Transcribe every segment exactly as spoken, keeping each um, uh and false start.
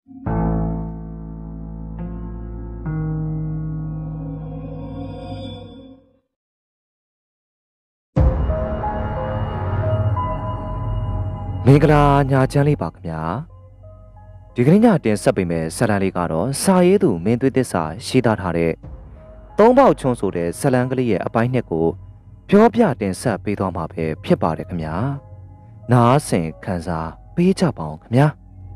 မင်္ဂလာညာချမ်းလေးပါခင်ဗျာဒီကနေ့ညတင်ဆက်ပေးမယ်ဇာတ်လမ်းလေးကတော့စာရေးသူမင်းသွေးသစ္စာရေးသားထားတဲ့သုံးပေါက်ချုံဆိုတဲ့ဇာတ်လမ်းကလေးရဲ့အပိုင်းနှစ်ကိုပြောပြတင်ဆက်ပေးသွားမှာပဲဖြစ်ပါတယ်ခင်ဗျာနားဆင်ခံစားပေးကြပါအောင်ခင်ဗျာ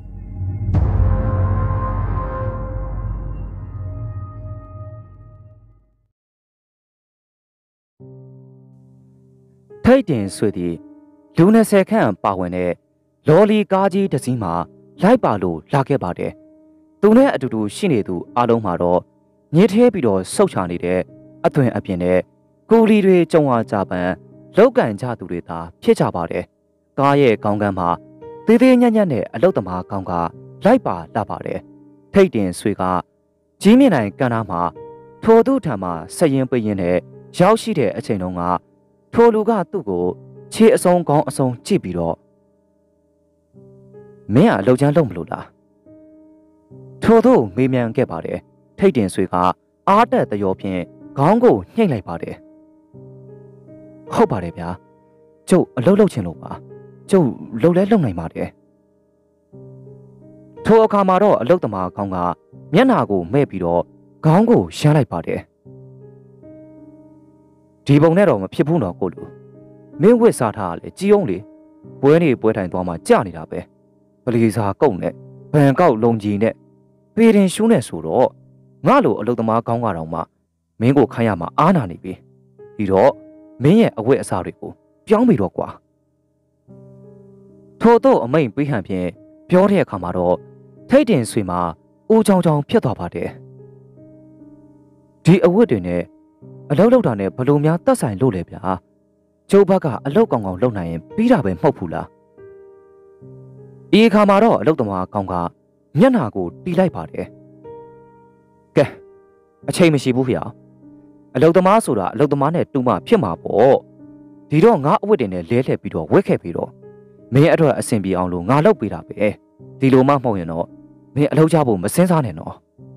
ထိတ်တင်ဆွေသည်လူနှစ်ဆယ်ခန့်ပါဝင်တဲ့လော်လီကားကြီးတစ်စီးမှာလိုက်ပါလို့လာခဲ့ပါတယ်။သူနဲ့အတူတူရှိနေသူအားလုံးမှာတော့ညစ်သေးပြီးတော့ဆုတ်ချနေတဲ့အသွင်အပြင်နဲ့ကိုလီတွေကြုံဝါကြပန်လောက်ကန်ကြသူတွေသာဖြစ်ကြပါတယ်။ကားရဲ့ခေါင်းကန်းမှာသေးသေးညံ့ညံ့နဲ့အလုတ်သမားကောင်းကလိုက်ပါလာပါတယ်။ထိတ်တင်ဆွေကကြီးမြင့်နိုင်ကန်သားမှာထိုသူထံမှာဆက်ရင်ပရင်နဲ့ရောက်ရှိတဲ့အချိန်တုန်းကထိုလူကသူ့ကိုခြေအစုံကောင်းအစုံကြည့်ပြီးတော့မင်းကအလုပ်ချမ်းလုပ်မလို့လားထို့သို့မေးမြန်းခဲ့ပါတယ်ထိတ်တင်ဆွေကအားတက်တရောဖြင့်ခေါင်းကိုညှိလိုက်ပါတယ်ဟုတ်ပါတယ်ဗျာကျုပ်အလုပ်လုပ်ချင်လို့ပါကျုပ်လုပ်လဲလုပ်နိုင်ပါတယ်ထိုအခါမှာတော့အလုပ်သမားကောင်းကမျက်နှာကိုမဲ့ပြီးတော့ခေါင်းကိုရှမ်းလိုက်ပါတယ်ဒီပုံနဲ့တော့မဖြစ်ဘူးတော့ကိုလူမင်းဝစ်စားထားရလေကြီးအောင်လေပွဲနေပွဲထိုင်သွားမှကြာနေတာပဲပလီစာကုတ်နဲ့ဗန်ကောက်လုံကြီးနဲ့ပေရင်ရှူးနဲ့ဆိုတော့ငါလိုအလုသမားကောင်းကတော့မှမင်းကိုခိုင်းရမှာအားနာနေပြီဒီတော့မင်းရဲ့အဝတ်အစားတွေကိုပြောင်းပြီးတော့ကွာထို့တော့အမိန်ပေးဟန်ဖြင့်ပြောတဲ့အခါမှာတော့ထိတ်တင်ဆွေမှာအိုးချောင်းချောင်းဖြစ်သွားပါတယ်ဒီအဝတ်တွေနဲ့အလုလောက်တာနဲ့ဘလို့များတတ်ဆိုင်လို့လဲဗျာကျုပ်ဘက်ကအလုတ်ကောင်ကောင်လုပ်နိုင်ရင်ပြီးတာပဲမဟုတ်ဘူးလားဒီအခါမှာတော့အလုတ်သမားကောင်ကမျက်နှာကိုတီးလိုက်ပါတယ်ကဲအချိန်မရှိဘူးဖေ။အလုတ်သမားဆိုတာအလုတ်သမားနဲ့တူမှဖြစ်မှာပေါ့ဒီတော့ငါအဝတ်တင်နဲ့လဲလှည့်ပြီးတော့ဝက်ခဲ့ပြီးတော့မင်းအတွက်အဆင်ပြေအောင်လို့ငါလုပ်ပေးတာပဲဒီလိုမှမဟုတ်ရင်တော့မင်းအလုတ်ချဖို့မစင်းစားနဲ့နော်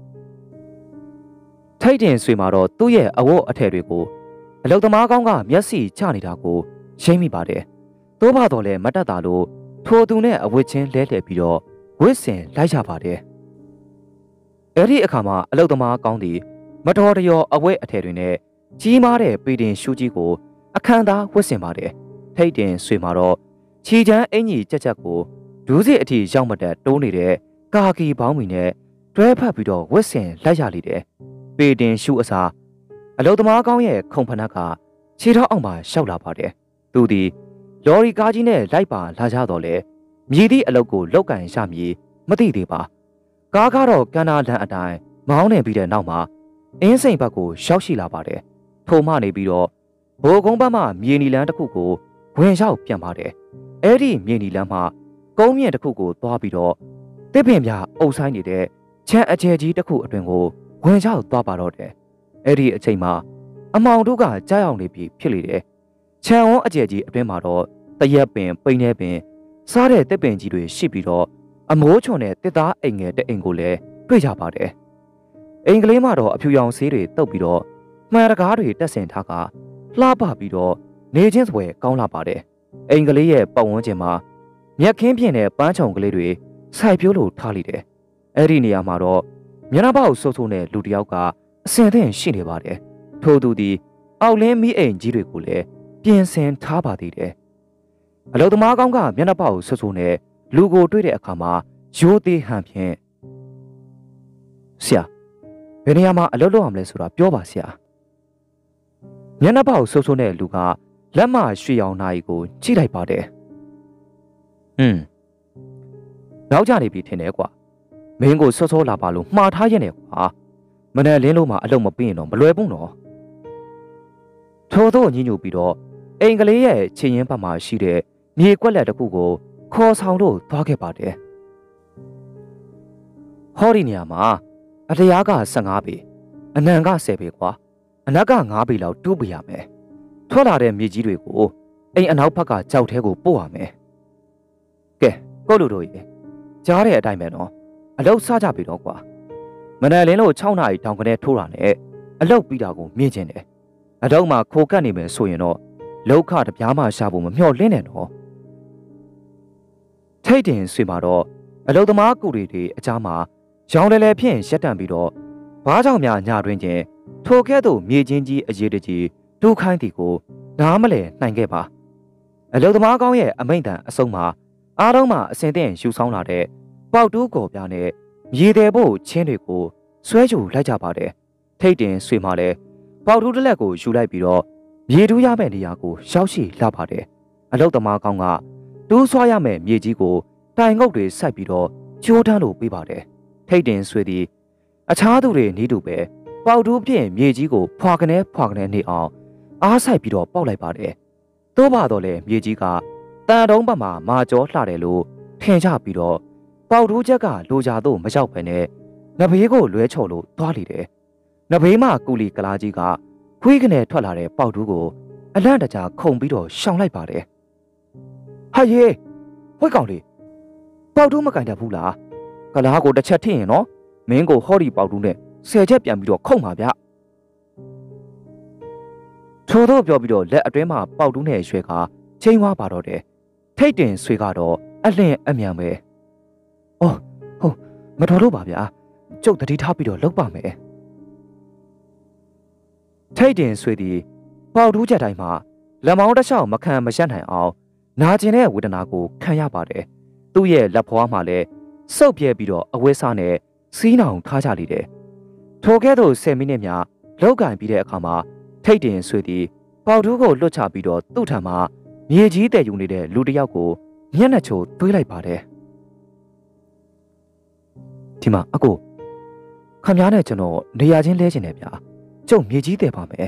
ထိတ်တင်ဆွေမှာတော့သူ့ရဲ့အဝတ်အထည်တွေကိုအလုတ်သမားကောင်းကမျက်စိချနေတာကိုရှင်းမိပါတယ်။သို့ပါတော့လည်းမတတ်တာလို့ထိုသူနဲ့အဝတ်ချင်းလဲလှည့်ပြီးတော့ဝစ်စင်လိုက်ကြပါတယ်။အဲဒီအခါမှာအလုတ်သမားကောင်းသည်မတော်တရောအဝတ်အထည်တွေနဲ့ကြီးမားတဲ့ပေတင်ရှူးကြီးကိုအခမ်းသားဝစ်စင်ပါတယ်။ထိတ်တင်ဆွေမှာတော့ချီချမ်းအင်ကြီးကြက်ကြက်ကိုဒူးစစ်အထိရောက်မတက်တိုးနေတဲ့ကာကီပေါင်းမီနဲ့တွဲဖက်ပြီးတော့ဝစ်စင်လိုက်ရလိမ့်တယ်။ပေတင်ရှူးအစားအလုတ်သမားကောင်းရဲ့ခုံဖနက်ကခြေထောက်အောက်မှာရှောက်လာပါတယ်။သူသည်လော်ရီကားကြီးနဲ့လိုက်ပါလာကြတော့လေမြည်သည့်အလုတ်ကိုလောက်ကန်ရမည်မသိသေးပါ။ကားကတော့ကန်နာလန်အတိုင်းမောင်းနေပြီးတဲ့နောက်မှာအင်းစိန်ဘက်ကိုရှောက်ရှိလာပါတယ်။ထိုမှနေပြီးတော့ဘိုးကုန်းဘက်မှမြေနီလန်းတစ်ခုကိုဝင်ရောက်ပြန်ပါတယ်။အဲ့ဒီမြေနီလန်းမှာကုန်းမြင့်တစ်ခုကိုသွားပြီးတော့တစ်ပင်ပြအုပ်ဆိုင်နေတဲ့ချမ်းအကျယ်ကြီးတစ်ခုအတွင်ကိုဝင်ရောက်သွားပါတော့တယ်။အဲ့ဒီအချိန်မှာအမောင်တို့ကကြားရောက်နေပြီဖြစ်လေတယ်။ခြံဝန်းအကျယ်ကြီးအတွင်းမှာတော့တရက်ပင်ပိန်နေပင်စားတဲ့တစ်ပင်ကြီးတွေရှိပြီးတော့အမိုးချွန်တဲ့တစ်သားအိမ်ငယ်တဲ့အိမ်ကိုလည်းတွေ့ကြပါတယ်။အိမ်ကလေးမှာတော့အဖြူရောင်ဆေးတွေတုပ်ပြီးတော့မှန်တကားတွေတက်ဆင်ထားကလှပပြီးတော့နေချင်းစွဲကောင်းလာပါတယ်။အိမ်ကလေးရဲ့ပတ်ဝန်းကျင်မှာမြက်ခင်းပြင်းတဲ့ပန်းချောင်ကလေးတွေစိုက်ပြိုးလို့ထားလိုက်တယ်။အဲ့ဒီနေရာမှာတော့မျက်နှာပေါက်ဆိုးဆိုးနဲ့လူတစ်ယောက်ကအစင်သင့်ရှိနေပါတယ်။ထို့သူသည်အောက်လင်းမီးအိမ်ကြီးတွေကိုလည်းပြင်ဆင်ထားပါသေးတယ်။အလုတ်သမားကောင်းကမျက်နှာပေါက်ဆိုးဆိုးနဲ့လူကိုတွေ့တဲ့အခါမှာရိုးသေးဟန်ဖြင့်ဆရာဘယ်နေရာမှာအလုတ်လုပ်အောင်လဲဆိုတာပြောပါဆရာ။မျက်နှာပေါက်ဆိုးဆိုးနဲ့လူကလက်မရွှေရောင်နာရီကိုကြည့်လိုက်ပါတယ်။ဟွန်းနောက်ကျနေပြီထင်တယ်ကွာ။မင်းကိုစောစောလာပါလို့မှားထားရက်နေကွာ။မနဲ့လင်းလို့မှအလုပ်မပြီးရင်တော့မလွယ်ဘူးနော်ထို့သောညှိညူပြီးတော့အိမ်ကလေးရဲ့ခြေရင်းဘက်မှာရှိတဲ့မြေကွက်လက်တစ်ခုကိုခေါ်ဆောင်လို့သွားခဲ့ပါတယ်ဟောဒီနေရာမှာအတရားကဆယ်ငါးပေအနံကဆယ်ပေကွာအနက်ကငါးပေလောက်တူးပြရမယ်ထွက်လာတဲ့မြေကြီးတွေကိုအိမ်အနောက်ဘက်ကကြောက်ထဲကိုပို့ရမယ်ကဲကိုလူတို့ရေကြားတဲ့အတိုင်းပဲနော်အလောက်စားကြပြီတော့ကွာမနက်လင်းလို့၆နာရီတောင်ကနေထိုးတာနဲ့အလောက်ပြီးတာကိုမြင်ကျင်တယ်အတော့မှခိုကတ်နေမယ်ဆိုရင်တော့လောက်ခတပြားမှရှာဖို့မမျှော်လင့်နဲ့တော့ထိတ်တင်ဆွေမှာတော့အလောက်သမားကူတွေတွေအကြားမှာရောင်လဲလဲဖြင့်ရက်တန့်ပြီးတော့ဘားကြောင့်များညတွင်ချင်းထိုကဲ့သို့မြေချင်းကြီးအရေးတကြီးတူးခိုင်းသည်ကိုနားမလဲနိုင်ခဲ့ပါအလောက်သမားကောင်းရဲ့အမိန့်တန်အဆုံးမှာအားလုံးမှအစင်တဲ့ယူဆောင်လာတဲ့ပေါက်တူးကော်ပြားနဲ့မြေတယ်ဖို့ချင်းတွေကိုဆွဲကြူလိုက်ကြပါတယ်ထိတ်တင်ဆွေမှာလဲပေါက်တူးတစ်လက်ကိုယူလိုက်ပြီးတော့မြေတူးရမယ့်နေရာကိုရောက်ရှိလာပါတယ်အလောက်သမားကောင်းကတူးဆွားရမယ့်မြေကြီးကိုတိုင်ငုတ်တွေစိုက်ပြီးတော့ကျိုးတန်းလို့ပေးပါတယ်ထိတ်တင်ဆွေသည်အခြားသူတွေနီးတူပဲပေါက်တူးဖြင့်မြေကြီးကိုဖွာကနေဖွာကနေနေအောင်အားဆိုင်ပြီးတော့ပေါက်လိုက်ပါတယ်သို့ပါတော့လေမြေကြီးကတန်တုံးဘက်မှာမာကျော်လှတယ်လို့ထင်ကြပြီးတော့ပေါက်တူးချက်ကလိုချာသို့မရောက်ပဲနဲ့နဘေးကိုလွဲချော်လို့သွားလိတယ်နဘေးမှကူလီကလာကြီးကခွေးကနေထွက်လာတဲ့ပေါက်တူးကိုအလန့်တကြားခုန်ပြီးတော့ရှောင်လိုက်ပါတယ်ဟာယေဝှက်ကောင်လေးပေါက်တူးမကင်တတ်ဘူးလားကလားကိုတစ်ချက်ထည့်ရင်နော်မင်းကိုဟော်ဒီပေါက်တူးနဲ့ဆယ်ချက်ပြန်ပြီးတော့ခုန်ပါဗျထို့သောပြောပြီးတော့လက်အတွင်းမှာပေါက်တူးနဲ့ရွှဲကချိန်ဝါပါတော့တယ်ထိတ်တင်ဆွေကတော့အလင်းအမြန်ပဲအော်ဟုတ်မတော်လို့ပါဗျာကျုပ်တတိထားပြီးတော့လောက်ပါမယ်ထိတ်တင်ဆွေသည်ပေါက်တူးချက်တိုင်းမှာလက်မောင်းတစ်လျှောက်မခံမရက်နိုင်အောင်နာကျင်တဲ့ဝေဒနာကိုခံရပါတယ်သူ့ရဲ့လက်ဖွားမှာလည်းစုပ်ပြဲပြီးတော့အဝဲစားနဲ့စီးနောင်ထားကြလိမ့်တယ်ထိုကဲ့သို့ဆယ်မိနစ်များလောက်ကင်ပြီးတဲ့အခါမှာထိတ်တင်ဆွေသည်ပေါက်တူးကိုလွတ်ချပြီးတော့သူ့ထံမှာမြေကြီးတည်ယူနေတဲ့လူတစ်ယောက်ကိုမျက်နှာချိုသွေးလိုက်ပါတယ်ဒီမှာအကိုခမ ्या နဲ့ကျွန်တော်နေရာချင်းလဲချင်တယ်ဗျာကျုပ်မြေကြီးတည်ပါမယ်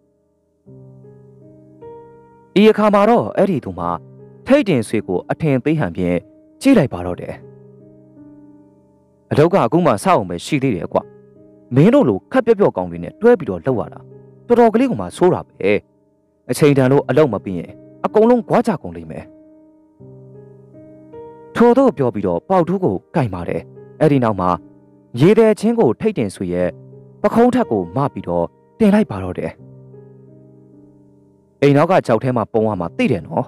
ဒီအခါမှာတော့အဲ့ဒီသူမှာထိတ်တင်ဆွေကိုအထင်သေးဟန်ဖြင့်ကြည့်လိုက်ပါတော့တယ်အလောက်ကအခုမှစအောင်ပဲရှိသေးတယ်ကွမင်းတို့လိုခက်ပြက်ပြက်ကောင်းတွေနဲ့တွဲပြီးတော့လှုပ်ရတာတော်တော်ကလေးကမှဆိုးတာပဲအချိန်တန်လို့အလောက်မပြီးရင်အကုန်လုံးကြွားကြကုန်လိမ့်မယ်ထို့သောပြောပြီးတော့ပေါက်တူးကိုကင်ပါတယ်အဲ့ဒီနောက်မှာရေတဲ့ချင်းကိုထိတ်တင်ဆွေရဲ့ပခုံးထက်ကိုမပြီးတော့တင်လိုက်ပါတော့တယ်အိမ်နောက်ကကြောက်ထဲမှာပုံရမှာသိတယ်နော်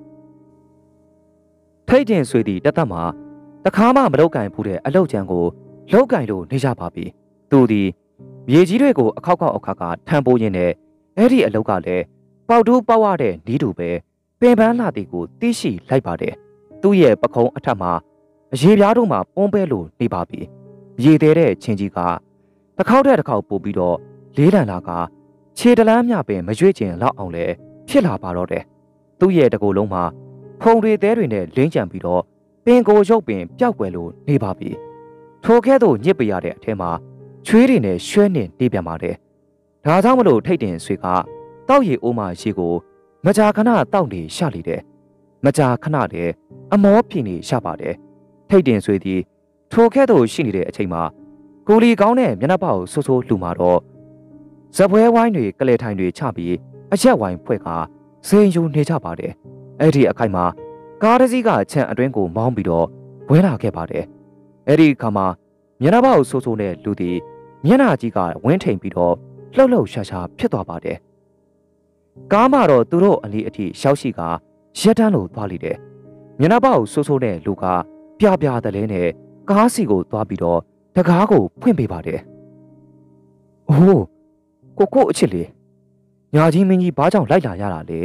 ထိတ်တင်ဆွေသည်တသက်မှာတခါမှမလောက်ကင်ဘူးတဲ့အလောက်ကျန်ကိုလောက်ကင်လို့နေကြပါပြီသူသည်မြေကြီးတွေကိုအခောက်ခောက်အခါကထမ်းပိုးရင်းနဲ့အဲ့ဒီအလောက်ကလည်းပေါက်တူးပေါက်ရတဲ့နီးတူပဲပင်ပန်းလာသည်ကိုသိရှိလိုက်ပါတယ်သူ့ရဲ့ပခုံးအထက်မှာအရေပြားတို့မှာပုံးပဲလို့နေပါပြီရေသေးတဲ့ချင်းကြီးကတစ်ခေါက်တဲ့တစ်ခေါက်ပို့ပြီးတော့လေးတန်လာကခြေတလန်းမြပင်မရွေ့ကျင်လောက်အောင်လဲဖြစ်လာပါတော့တယ်သူ့ရဲ့တကူလုံးမှာဖုံတွေသေးတွေနဲ့လင်းကြံပြီးတော့ပင်ကိုရုပ်ပင်ပျောက်ွယ်လို့နေပါပြီထိုကဲ့သို့ညစ်ပရတဲ့အထဲမှာချွေးတွေနဲ့ရွှဲနေနေပြန်ပါတယ်ဒါကြောင့်မလို့ထိတ်တင်ဆွေကတောက်ရီအိုးမှရှိကိုမကြာခဏတောက်နေရှလိတယ်မကြာခဏတည်းအမောဖြစ်နေရပါတယ်ထိတ်တင်ဆွေသည်ထိုကဲ့သို့ရှိနေတဲ့အချိန်မှာကိုလီကောင်းတဲ့မျက်နှာပေါက်ဆိုးဆိုးလှူမှာတော့ဇပွဲဝိုင်းတွေကလေးထိုင်တွေချပြီးအရက်ဝိုင်းဖွဲ့ကစိန်ယူနေကြပါတယ်အဲ့ဒီအခိုက်မှာကားတစ်စီးကခြံအတွင်းကိုမောင်းပြီးတော့ဝဲလာခဲ့ပါတယ်အဲ့ဒီအခါမှာမျက်နှာပေါက်ဆိုးဆိုးနဲ့လူသည်မျက်နှာကြီးကဝင်းထိန်ပြီးတော့လှုပ်လှုပ်ရှားရှားဖြစ်သွားပါတယ်ကားမှာတော့သူတို့အလီအထိရှောက်ရှိကရက်တန်းလို့သွားလိမ့်တယ်မျက်နှာပေါက်ဆိုးဆိုးနဲ့လူကပြပြတလဲနဲ့ကားစီကိုသွားပြီးတော့တကားကိုဖွင့်ပေးပါတယ်အိုးကိုကိုအချစ်လေးညာကြီးမင်းကြီးဘာကြောင့်လိုက်လာရတာလဲ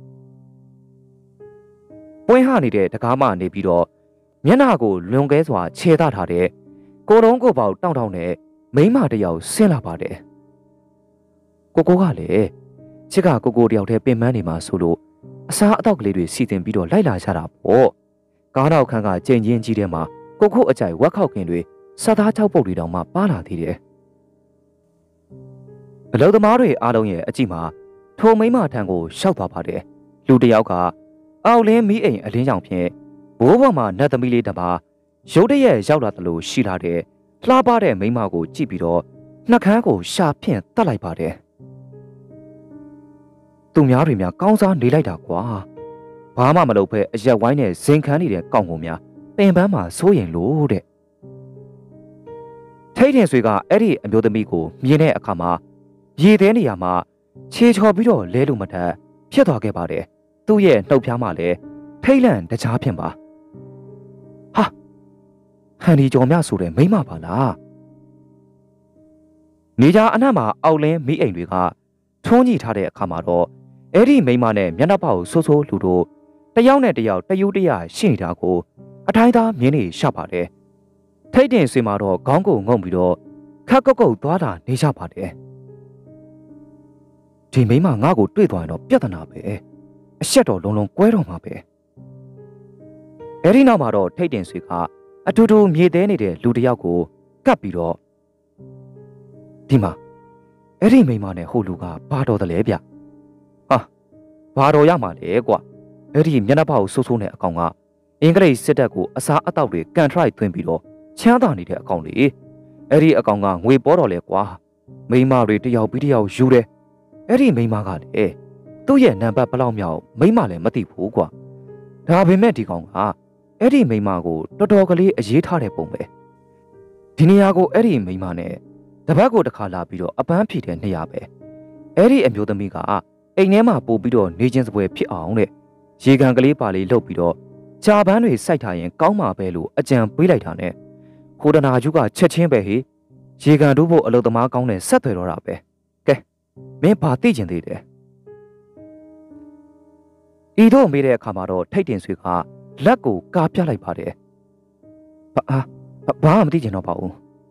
ပွင့်ဟနေတဲ့တကားမနေပြီးတော့မျက်နှာကိုလွန်ကဲစွာခြေသထားတဲ့ကိုတုံးကိုပေါက်တောင့်တောင့်နဲ့မိန်းမတယောက်ဆင်းလာပါတယ်ကိုကိုကလည်းချစ်ကကိုကိုတယောက်တည်းပင်ပန်းနေမှာဆိုလို့အစားအသောက်ကလေးတွေစီတင်ပြီးတော့လိုက်လာကြတာပေါ့ကားနောက်ခန်းကကြိမ်ချင်းကြီးထဲမှာကိုကိုအကြိုက်ဝက်ခောက်ခင်တွေစားသားချောက်ပုတ်တွေတောင်မှပါလာသေးတယ်အလုံသမားတွေအားလုံးရဲ့အကြည့်မှာထိုမိန်းမထံကိုရှောက်သွားပါတယ်လူတယောက်ကအောက်လင်းမီးအိမ်အလင်းကြောင်ဖြင့်ဘိုးပေါ်မှာနတ်သမီးလေးတစ်ပါးရုတ်တရက်ရောက်လာသလိုရှိလာတဲ့လှပတဲ့မိန်းမကိုကြည့်ပြီးတော့နှက်ခမ်းကိုရှာဖြင့်တတ်လိုက်ပါတယ်သူများတွေများကောင်းစားနေလိုက်တာကွာဘာမှမလုပ်ဖဲအရက်ဝိုင်းနဲ့ဇင်ခန်းနေတဲ့ကောင်းကုန်များပင်ပန်းမှာစိုးရင်လို့တဲ့ထိတ်ထင်ဆွေကအဲ့ဒီအမျိုးသမီးကိုမြင်တဲ့အခါမှာရေသေးနေရမှာခြေချော်ပြီးတော့လဲလို့မထက်ဖြစ်သွားခဲ့ပါတယ်သူ့ရဲ့နှုတ်ဖျားမှာလည်းထိတ်လန့်တကြားဖြစ်ပါဟာဟန်ဒီကျော်မြဆိုတဲ့မိမပါလားနေကြအနက်မှာအောက်လင်းမိအိမ်တွေကထုံးကြည့်ထားတဲ့အခါမှာတော့အဲ့ဒီမိမနဲ့မျက်နှာပေါက်ဆိုးဆိုးလူတို့တယောက်နဲ့တယောက်တယူတရရှိနေတာကိုအထိုင်းသားမြင်နေရှောက်ပါတယ်ထိတ်တင်ဆွေမှာတော့ခေါင်းကိုငုံပြီးတော့ခက်ကုတ်ကုတ်သွားတာနေကြပါတယ်ဒီမိမငါ့ကိုတွေ့သွားရင်တော့ပြဿနာပဲအဆက်တော်လုံးလုံးကွဲတော့မှာပဲအဲ့ဒီနောက်မှာတော့ထိတ်တင်ဆွေကအတူတူမြေသေးနေတဲ့လူတစ်ယောက်ကိုကပ်ပြီးတော့ဒီမှာအဲ့ဒီမိမနဲ့ဟိုလူကဘာတော်တယ်လဲဗျဟာဘာတော်ရမှာလဲကွာအဲ့ဒီမျက်နှာပေါက်ဆိုးဆိုးနဲ့အကောင်ကအင်္ဂလိပ်စစ်တပ်ကိုအစားအသောက်တွေကန်ထရိုက်သွင်းပြီးတော့ချမ်းသာနေတဲ့အကောင်လေအဲ့ဒီအကောင်ကငွေပေါ်တော်လဲကွာမိမတွေတယောက်ပြီးတယောက်ယူတယ်အဲ့ဒီမိမကလေသူ့ရဲ့နံပါတ်ဘလောက်မြောက်မိမလည်းမသိဘူးကွာဒါပေမဲ့ဒီကောင်ကအဲ့ဒီမိမကိုတော်တော်ကလေးအရေးထားတဲ့ပုံပဲဒီနေရာကိုအဲ့ဒီမိမနဲ့တပတ်ကိုတစ်ခါလာပြီးတော့အပန်းဖြေတဲ့နေရာပဲအဲ့ဒီအမျိုးသမီးကအိမ်ထဲမှာပို့ပြီးတော့နေချင်းစပွဲဖြစ်အောင်တဲ့ရေကန်ကလေးပါလေးလှုပ်ပြီးတော့ဂျာပန်းတွေစိုက်ထားရင်ကောင်းမှာပဲလို့အကြံပေးလိုက်တာနဲ့ဟိုဒနာကျူးကချက်ချင်းပဲဟေးရေကန်တို့ဖို့အလုပ်သမားကောင်းတဲ့ဆက်သွယ်တော့တာပဲကဲမင်းဘာသိကျင်သေးတယ်ဤတို့မေးတဲ့အခါမှာတော့ထိတ်တင်ဆွေကလက်ကိုကာပြလိုက်ပါတယ်ဘာဘာမှမသိကျင်တော့ပါဘူး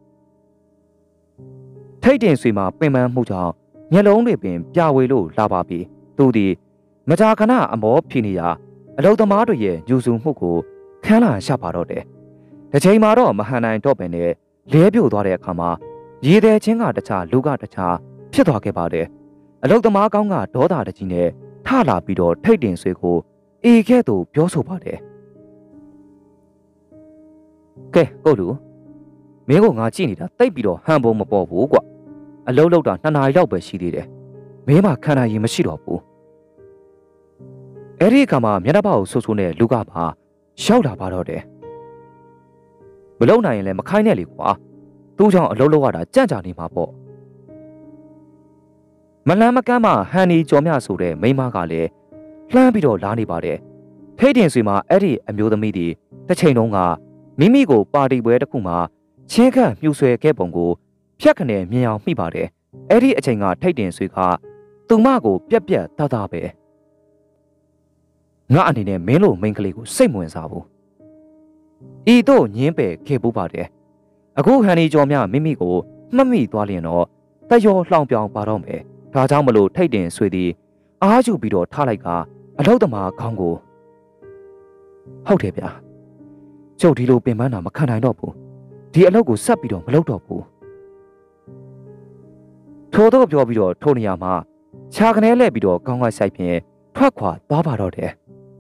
ထိတ်တင်ဆွေမှာပင်ပန်းမှုကြောင့်မျက်လုံးတွေပင်ပြဝေလို့လာပါပြီသူဒီမကြာခဏအမောဖြေနေရအလုသမားတွေရဲ့ညူစုမှုကိုခန်းလာရှာပါတော့တယ်တစ်ချိန်မှာတော့မဟန်နိုင်တော့ပင်နဲ့လဲပြို့သွားတဲ့အခါမှာရေသည်ချင်းကတခြားလူကတခြားဖြစ်သွားခဲ့ပါတယ်အလုသမားကောင်းကဒေါသတကြီးနဲ့ထလာပြီးတော့ထိတ်တင်ဆွေကိုအေခဲ့သူပြောဆိုပါတယ်ကဲကိုလူမင်းကငါကြည့်နေတာတိတ်ပြီးတော့ဟန်ပုံမပေါ်ဘူးကွအလုံးလောက်တာနှစ်နာရီလောက်ပဲရှိသေးတယ်မင်းမခံနိုင်ရင်မရှိတော့ဘူးအဲ့ဒီအခါမှာမျက်နှာပေါက်ဆူဆူနဲ့လူကပါရောက်လာပါတော့တယ်မလုံနိုင်ရင်လည်းမခိုင်းနဲ့လေကွာသူ့ကြောင့်အလုံးလောက်ရတာကြံ့ကြာနေမှာပေါ့မလန်းမကမ်းမှာဟန်နီကြော်မြဆိုတဲ့မိန်းမကလည်းလှမ်းပြီးတော့လာနေပါတယ်ထိတ်တင်ဆွေမှာအဲ့ဒီအမျိုးသမီးဒီတစ်ချိန်လုံးကမိမိကိုပါတီပွဲတစ်ခုမှာချင်းခန့်မြှူဆွဲခဲ့ပုံကိုဖြတ်ခနဲ့မြင်အောင်မိပါတယ်အဲ့ဒီအချိန်ကထိတ်တင်ဆွေကသူမကိုပြက်ပြက်သားသားပဲငါအနေနဲ့မင်းလိုမိန်းကလေးကိုစိတ်မဝင်စားဘူးဤတို့ညင်းပယ်ခဲ့ပူးပါတယ်အခုဟန်နီကျော်မြမိမိကိုမှတ်မိသွားလျင်တော့တယောလှောင်ပြောင်ပါတော့မယ်ဒါကြောင့်မလို့ထိတ်တင်ဆွေသည်အားယူပြီးတော့ထားလိုက်ကအလောက်သမားခေါင်းကိုဟုတ်တယ်ဗျာကျုပ်ဒီလိုပင်ပန်းတာမခံနိုင်တော့ဘူးဒီအလုပ်ကိုဆက်ပြီးတော့မလုပ်တော့ဘူးထို့တော့ပြောပြီးတော့ထိုနေရာမှာခြာကနေလဲပြီးတော့ကောင်းကောင်းဆိုင်ဖြင့်ထွက်ခွာသွားပါတော့တယ်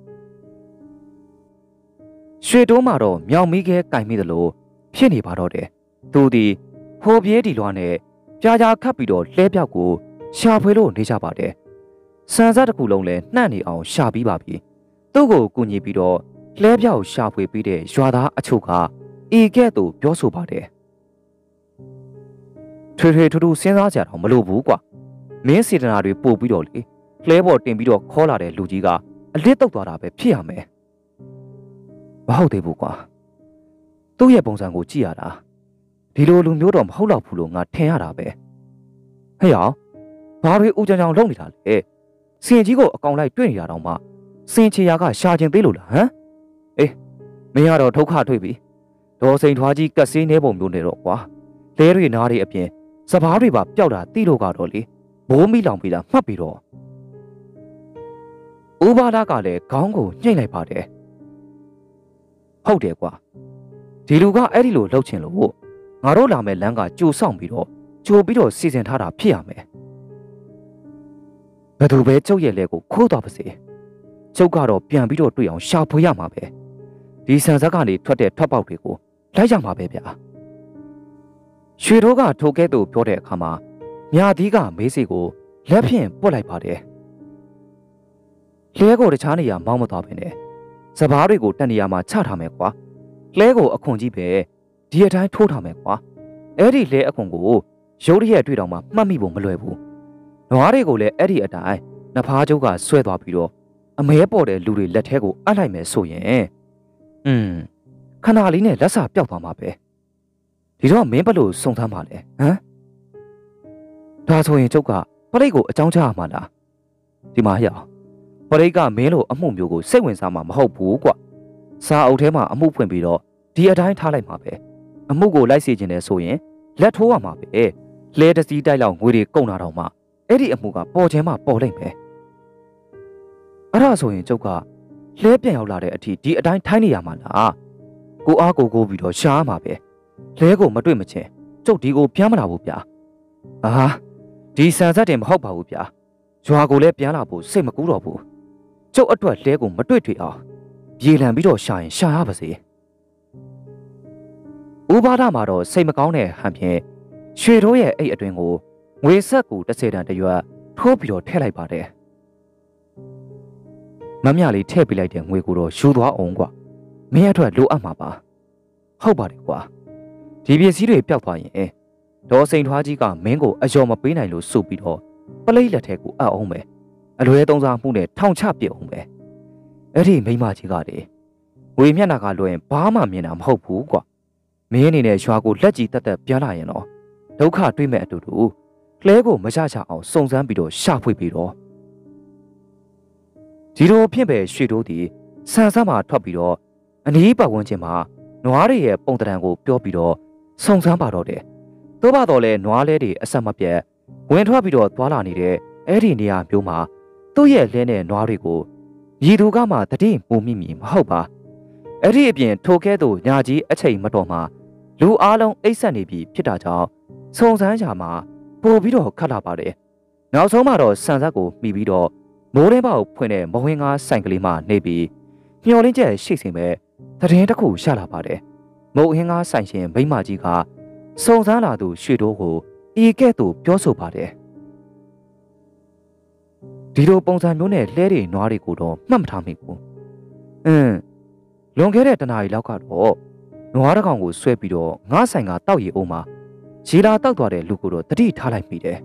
ရွှေတိုးမှာတော့မြောင်မီးခဲကင်မိသလိုဖြစ်နေပါတော့တယ်သူသည်ဟိုပြေးဒီလွှားနဲ့ပြားပြားခတ်ပြီးတော့လှဲပြောက်ကိုရှာဖွေလို့နေကြပါတယ်စံစားတစ်ခုလုံးလဲနှံ့နေအောင်ရှာပြီးပါပြီသူ့ကိုကူညီပြီးတော့လှဲပြောက်ရှာဖွေပြီးတဲ့ရွာသားအချို့ကဤကဲ့သို့ပြောဆိုပါတယ်ထွေထွေထူးထူးစဉ်းစားကြတော့မလို့ဘူးကွာမင်းစေတနာတွေပို့ပြီးတော့လေလှဲပေါ်တင်ပြီးတော့ခေါ်လာတဲ့လူကြီးကအလစ်တုတ်သွားတာပဲဖြစ်ရမယ်မဟုတ်သေးဘူးကွာသူ့ရဲ့ပုံစံကိုကြည့်ရတာဒီလိုလူမျိုးတော့မဟုတ်တော့ဘူးလို့ငါထင်ရတာပဲဟဲ့ရောဘာတွေဦးကြောင်ကြောင်လုပ်နေတာလဲစင်ကြီးကိုအကောင်လိုက်တွေ့နေရတော့မှစင်ချေရာကရှာကျင်သေးလို့လားဟမ်အေးမင်းကတော့ဒုက္ခတွေ့ပြီဒေါ်စိန်ထွားကြီးကက်ဆေးနေပုံမျိုးနေတော့ကွာလဲတွေနားတွေအပြင်စပားတွေပါပျောက်တာတိလို့ကတော့လေဘိုးမိလောင်ပြီးတာမှတ်ပြီးတော့ဥပါဒကလည်းခေါင်းကိုညှိလိုက်ပါတယ်ဟုတ်တယ်ကွာဒီလူကအဲ့ဒီလိုလှုပ်ချင်လို့ငါတို့လာမဲ့လမ်းကကြိုဆောင်ပြီးတော့ကြိုပြီးတော့စီစဉ်ထားတာဖြစ်ရမယ်ဘယ်သူပဲကျုပ်ရဲ့လက်ကိုခိုးသွားပါစေကျုပ်ကတော့ပြန်ပြီးတော့တွေ့အောင်ရှာဖွေရမှာပဲဒီဆန်ဆက်ကနေထွက်တဲ့ထွက်ပေါက်တွေကိုလိုက်ရမှာပဲဗျာရွှေတို့ကထိုကဲ့သို့ပြောတဲ့အခါမှာမြာသီးကမေးစီကိုလက်ဖြင့်ပွတ်လိုက်ပါတယ်လဲကိုတခြားနေရာမောင်းမသွားပဲနဲ့စပားတွေကိုတက်နေရာမှာချထားမယ်ကွာလဲကိုအခွန်ကြီးပဲဒီအတိုင်းထိုးထားမယ်ကွာအဲ့ဒီလေအခွန်ကိုရုတ်တရက်တွေ့တော့မှမှတ်မိဖို့မလွယ်ဘူးနွားတွေကိုလည်းအဲ့ဒီအတိုင်းနဖားကျုပ်ကဆွဲသွားပြီးတော့အမဲပေါ်တဲ့လူတွေလက်ထဲကိုအပ်လိုက်မယ်ဆိုရင်อืมခဏလေးနဲ့လက်စာပျောက်သွားမှာပဲဒီတော့မင်းဘလို့စုံစမ်းပါလဲဟမ်ဒါဆိုရင်ကျုပ်ကပရိတ်ကိုအကြောင်းကြားရမှာလားဒီမှာရအောင်ပရိတ်ကမင်းလိုအမှုမျိုးကိုစိတ်ဝင်စားမှာမဟုတ်ဘူးကွစာအုပ်ထဲမှာအမှုဖွင့်ပြီးတော့ဒီအတိုင်းထားလိုက်မှာပဲအမှုကိုလိုက်စီခြင်းနဲ့ဆိုရင်လက်ထိုးရမှာပဲလဲတစည်းတိုက်လောက်ငွေတွေကုန်လာတော့မှအဲ့ဒီအမှုကပေါ်ခြင်းမှပေါ်လိမ့်မယ်အဲ့ဒါဆိုရင်ကျုပ်ကလဲပြန်ရောက်လာတဲ့အထိဒီအတိုင်းထိုင်းနေရမှာလားကိုအားကိုကိုပြီးတော့ရှားမှာပဲလဲကိုမတွေ့မချင်းကျုပ်ဒီကိုပြန်မလာဘူးဗျာအာဒီဆန်ဆက်တင်မဟုတ်ပါဘူးဗျာရွာကိုလည်းပြန်လာဖို့စိတ်မကူးတော့ဘူးကျုပ်အတွက်လဲကိုမတွေ့တွေ့အောင်ပြေလံပြီးတော့ရှာရင်ရှာရပါစေဥပါဒမှာတော့စိတ်မကောင်းတဲ့ဟန်ဖြင့်ရွှေတို့ရဲ့အိတ်အတွင်းကိုငွေဆက်ကူတစ်စေတန်တရွက်ထိုးပြီးတော့ထည့်လိုက်ပါတယ်မမလေးထည့်ပေးလိုက်တဲ့ငွေကိုတော့ယူသွားအောင်ကွာမင်းအတွက်လိုအပ်မှာပါဟုတ်ပါတယ်ကွာဒီပစ္စည်းတွေပျောက်သွားရင်ဒေါ်စိန်ထွားကြီးကမင်းကိုအယော်မပေးနိုင်လို့ဆိုပြီးတော့ပလိတ်လက်ထဲကိုအပ်အောင်ပဲအလွဲသုံးစားမှုနဲ့ထောင်ချပြစ်အောင်ပဲအဲ့ဒီမိမကြီးကလေငွေမျက်နှာကလွှဲရင်ဘာမှမြင်တာမဟုတ်ဘူးကွာမင်းအနေနဲ့ရွာကိုလက်ကြီးတက်တက်ပြန်လာရင်တော့ဒုက္ခတွေ့မဲ့အတူတူလဲကိုမရချအောင်စုံစမ်းပြီးတော့ရှာဖွေပြီးတော့ဒီလိုဖြစ်ပဲရွှေတို့ဒီဆန်ဆမ်းမှာထွက်ပြီးတော့အနီးပတ်ဝန်းကျင်မှာနွားတွေရဲ့ပုံတံကိုပြောပြီးတော့စုံစမ်းပါတော့တယ်သို့ပါတော့လဲနွားလဲတွေအဆက်မပြတ်ဝင်ထွက်ပြီးတော့သွားလာနေတဲ့အဲ့ဒီနေရာမျိုးမှာသူ့ရဲ့လဲနဲ့နွားတွေကိုရည်သူကမှတတိမူမိမိမဟုတ်ပါအဲ့ဒီအပြင်ထိုကဲသို့ညာကြီးအချိန်မတော်မှာလူအားလုံးအိတ်ဆက်နေပြီဖြစ်တာကြောင့်စုံစမ်းရှာမှာပို့ပြီးတော့ခတ်လာပါတယ်နောက်ဆုံးမှာတော့ဆန်ဆက်ကိုမှီပြီးတော့မိုးရင်းပေါက်ဖွင့်တဲ့မဝင်းကားဆိုင်ကလေးမှနေပြီးမျောလင်းချက်ရှိစင်ပဲသတင်းတစ်ခုရှာလာပါတယ်မုတ်ဟင်းကားဆိုင်ရှင်မိမကြီးကစုံစမ်းလာသူရွှေတိုးကိုဤကဲ့သို့ပြောဆိုပါတယ်ဒီလိုပုံစံမျိုးနဲ့လှဲတွေနွားတွေကိုတော့မှတ်မထားမိဘူးအင်းလွန်ခဲ့တဲ့တနားရီလောက်ကတော့နွားတစ်ကောင်ကိုဆွဲပြီးတော့ငါးဆိုင်ကတောက်ရီအောင်မှာရေလာတောက်သွားတဲ့လူကိုတော့တတိထားလိုက်မိတယ်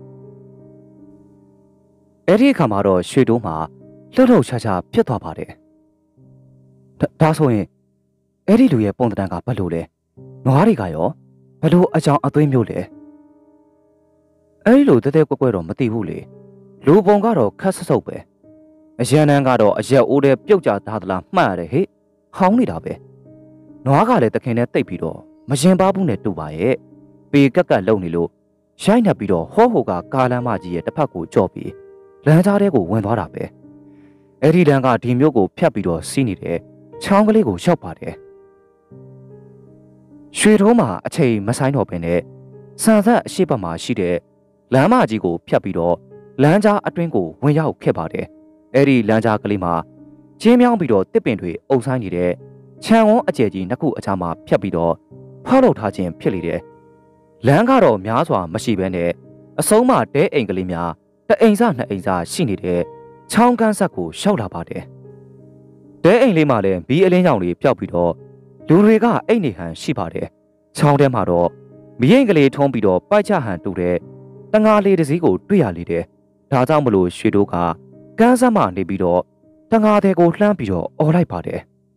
အဲ့ဒီအခါမှာတော့ရွှေတိုးမှာလှုပ်လှုပ်ရှားရှားဖြစ်သွားပါတယ်ဒါဆိုရင်အဲ့ဒီလူရဲ့ပုံတံကဘယ်လိုလဲနွားတွေကရောဘယ်လိုအကြောင်းအသွေးမျိုးလဲအဲ့ဒီလိုတဲတဲကွက်ကွက်တော့မသိဘူးလေလူပုံကတော့ခက်ဆဆုပ်ပဲအရန်တန်းကတော့အရက်အိုးတဲ့ပြုတ်ကြသားသလားမှတ်ရတယ်ဟဲ့ဟောင်းနေတာပဲနွားကလည်းတခင်နဲ့တိတ်ပြီးတော့မရင်ပါဘူးနဲ့တူပါရဲ့ပေကက်ကက်လုံနေလို့ရိုက်နှက်ပြီးတော့ဟောဟိုကကာလမ်းမကြီးရဲ့တစ်ဖက်ကိုကြော့ပြီးလမ်းကြားထဲကိုဝင်သွားတာပဲအဲ့ဒီတန်းကဒီမျိုးကိုဖြတ်ပြီးတော့စီးနေတဲ့ချောင်းကလေးကိုရောက်ပါတယ်ရွှေထိုးမှာအချိန်မဆိုင်တော့ဘဲနဲ့ဆန်ဆက်အရှိတ်မှာရှိတဲ့လမ်းမကြီးကိုဖြတ်ပြီးတော့လမ်းကြားအတွင်းကိုဝင်ရောက်ခဲ့ပါတယ်အဲ့ဒီလမ်းကြားကလေးမှာကျင်းမြောင်းပြီးတော့တစ်ပင်တွေအုပ်ဆိုင်နေတဲ့ခြံဝန်းအကျယ်ကြီးနှစ်ခုအကြားမှာဖြတ်ပြီးတော့ဖောက်လုပ်ထားခြင်းဖြစ်လေတယ်လမ်းကတော့များစွာမရှိဘဲနဲ့အစုံးမှတဲအိမ်ကလေးများတအိမ်စနှစ်အိမ်စရှိနေတဲ့ချောင်းကန်းဆက်ကိုရှောက်လာပါတယ်တဲအိမ်လေးမှာလည်းဘီးအလင်းကြောင်လေးပျောက်ပြီးတော့လူတွေကအိတ်နေဟန်ရှိပါတယ်ချောင်းထဲမှာတော့မရင်ကလေးထုံးပြီးတော့ပိုက်ချဟန်တူတဲ့တငါလေးတစ်စီးကိုတွေ့ရလေတယ်ဒါကြောင့်မလို့ရွှေတို့ကကန်းဆက်မှနေပြီးတော့တငါတဲ့ကိုလှမ်းပြီးတော့អော်လိုက်ပါတယ်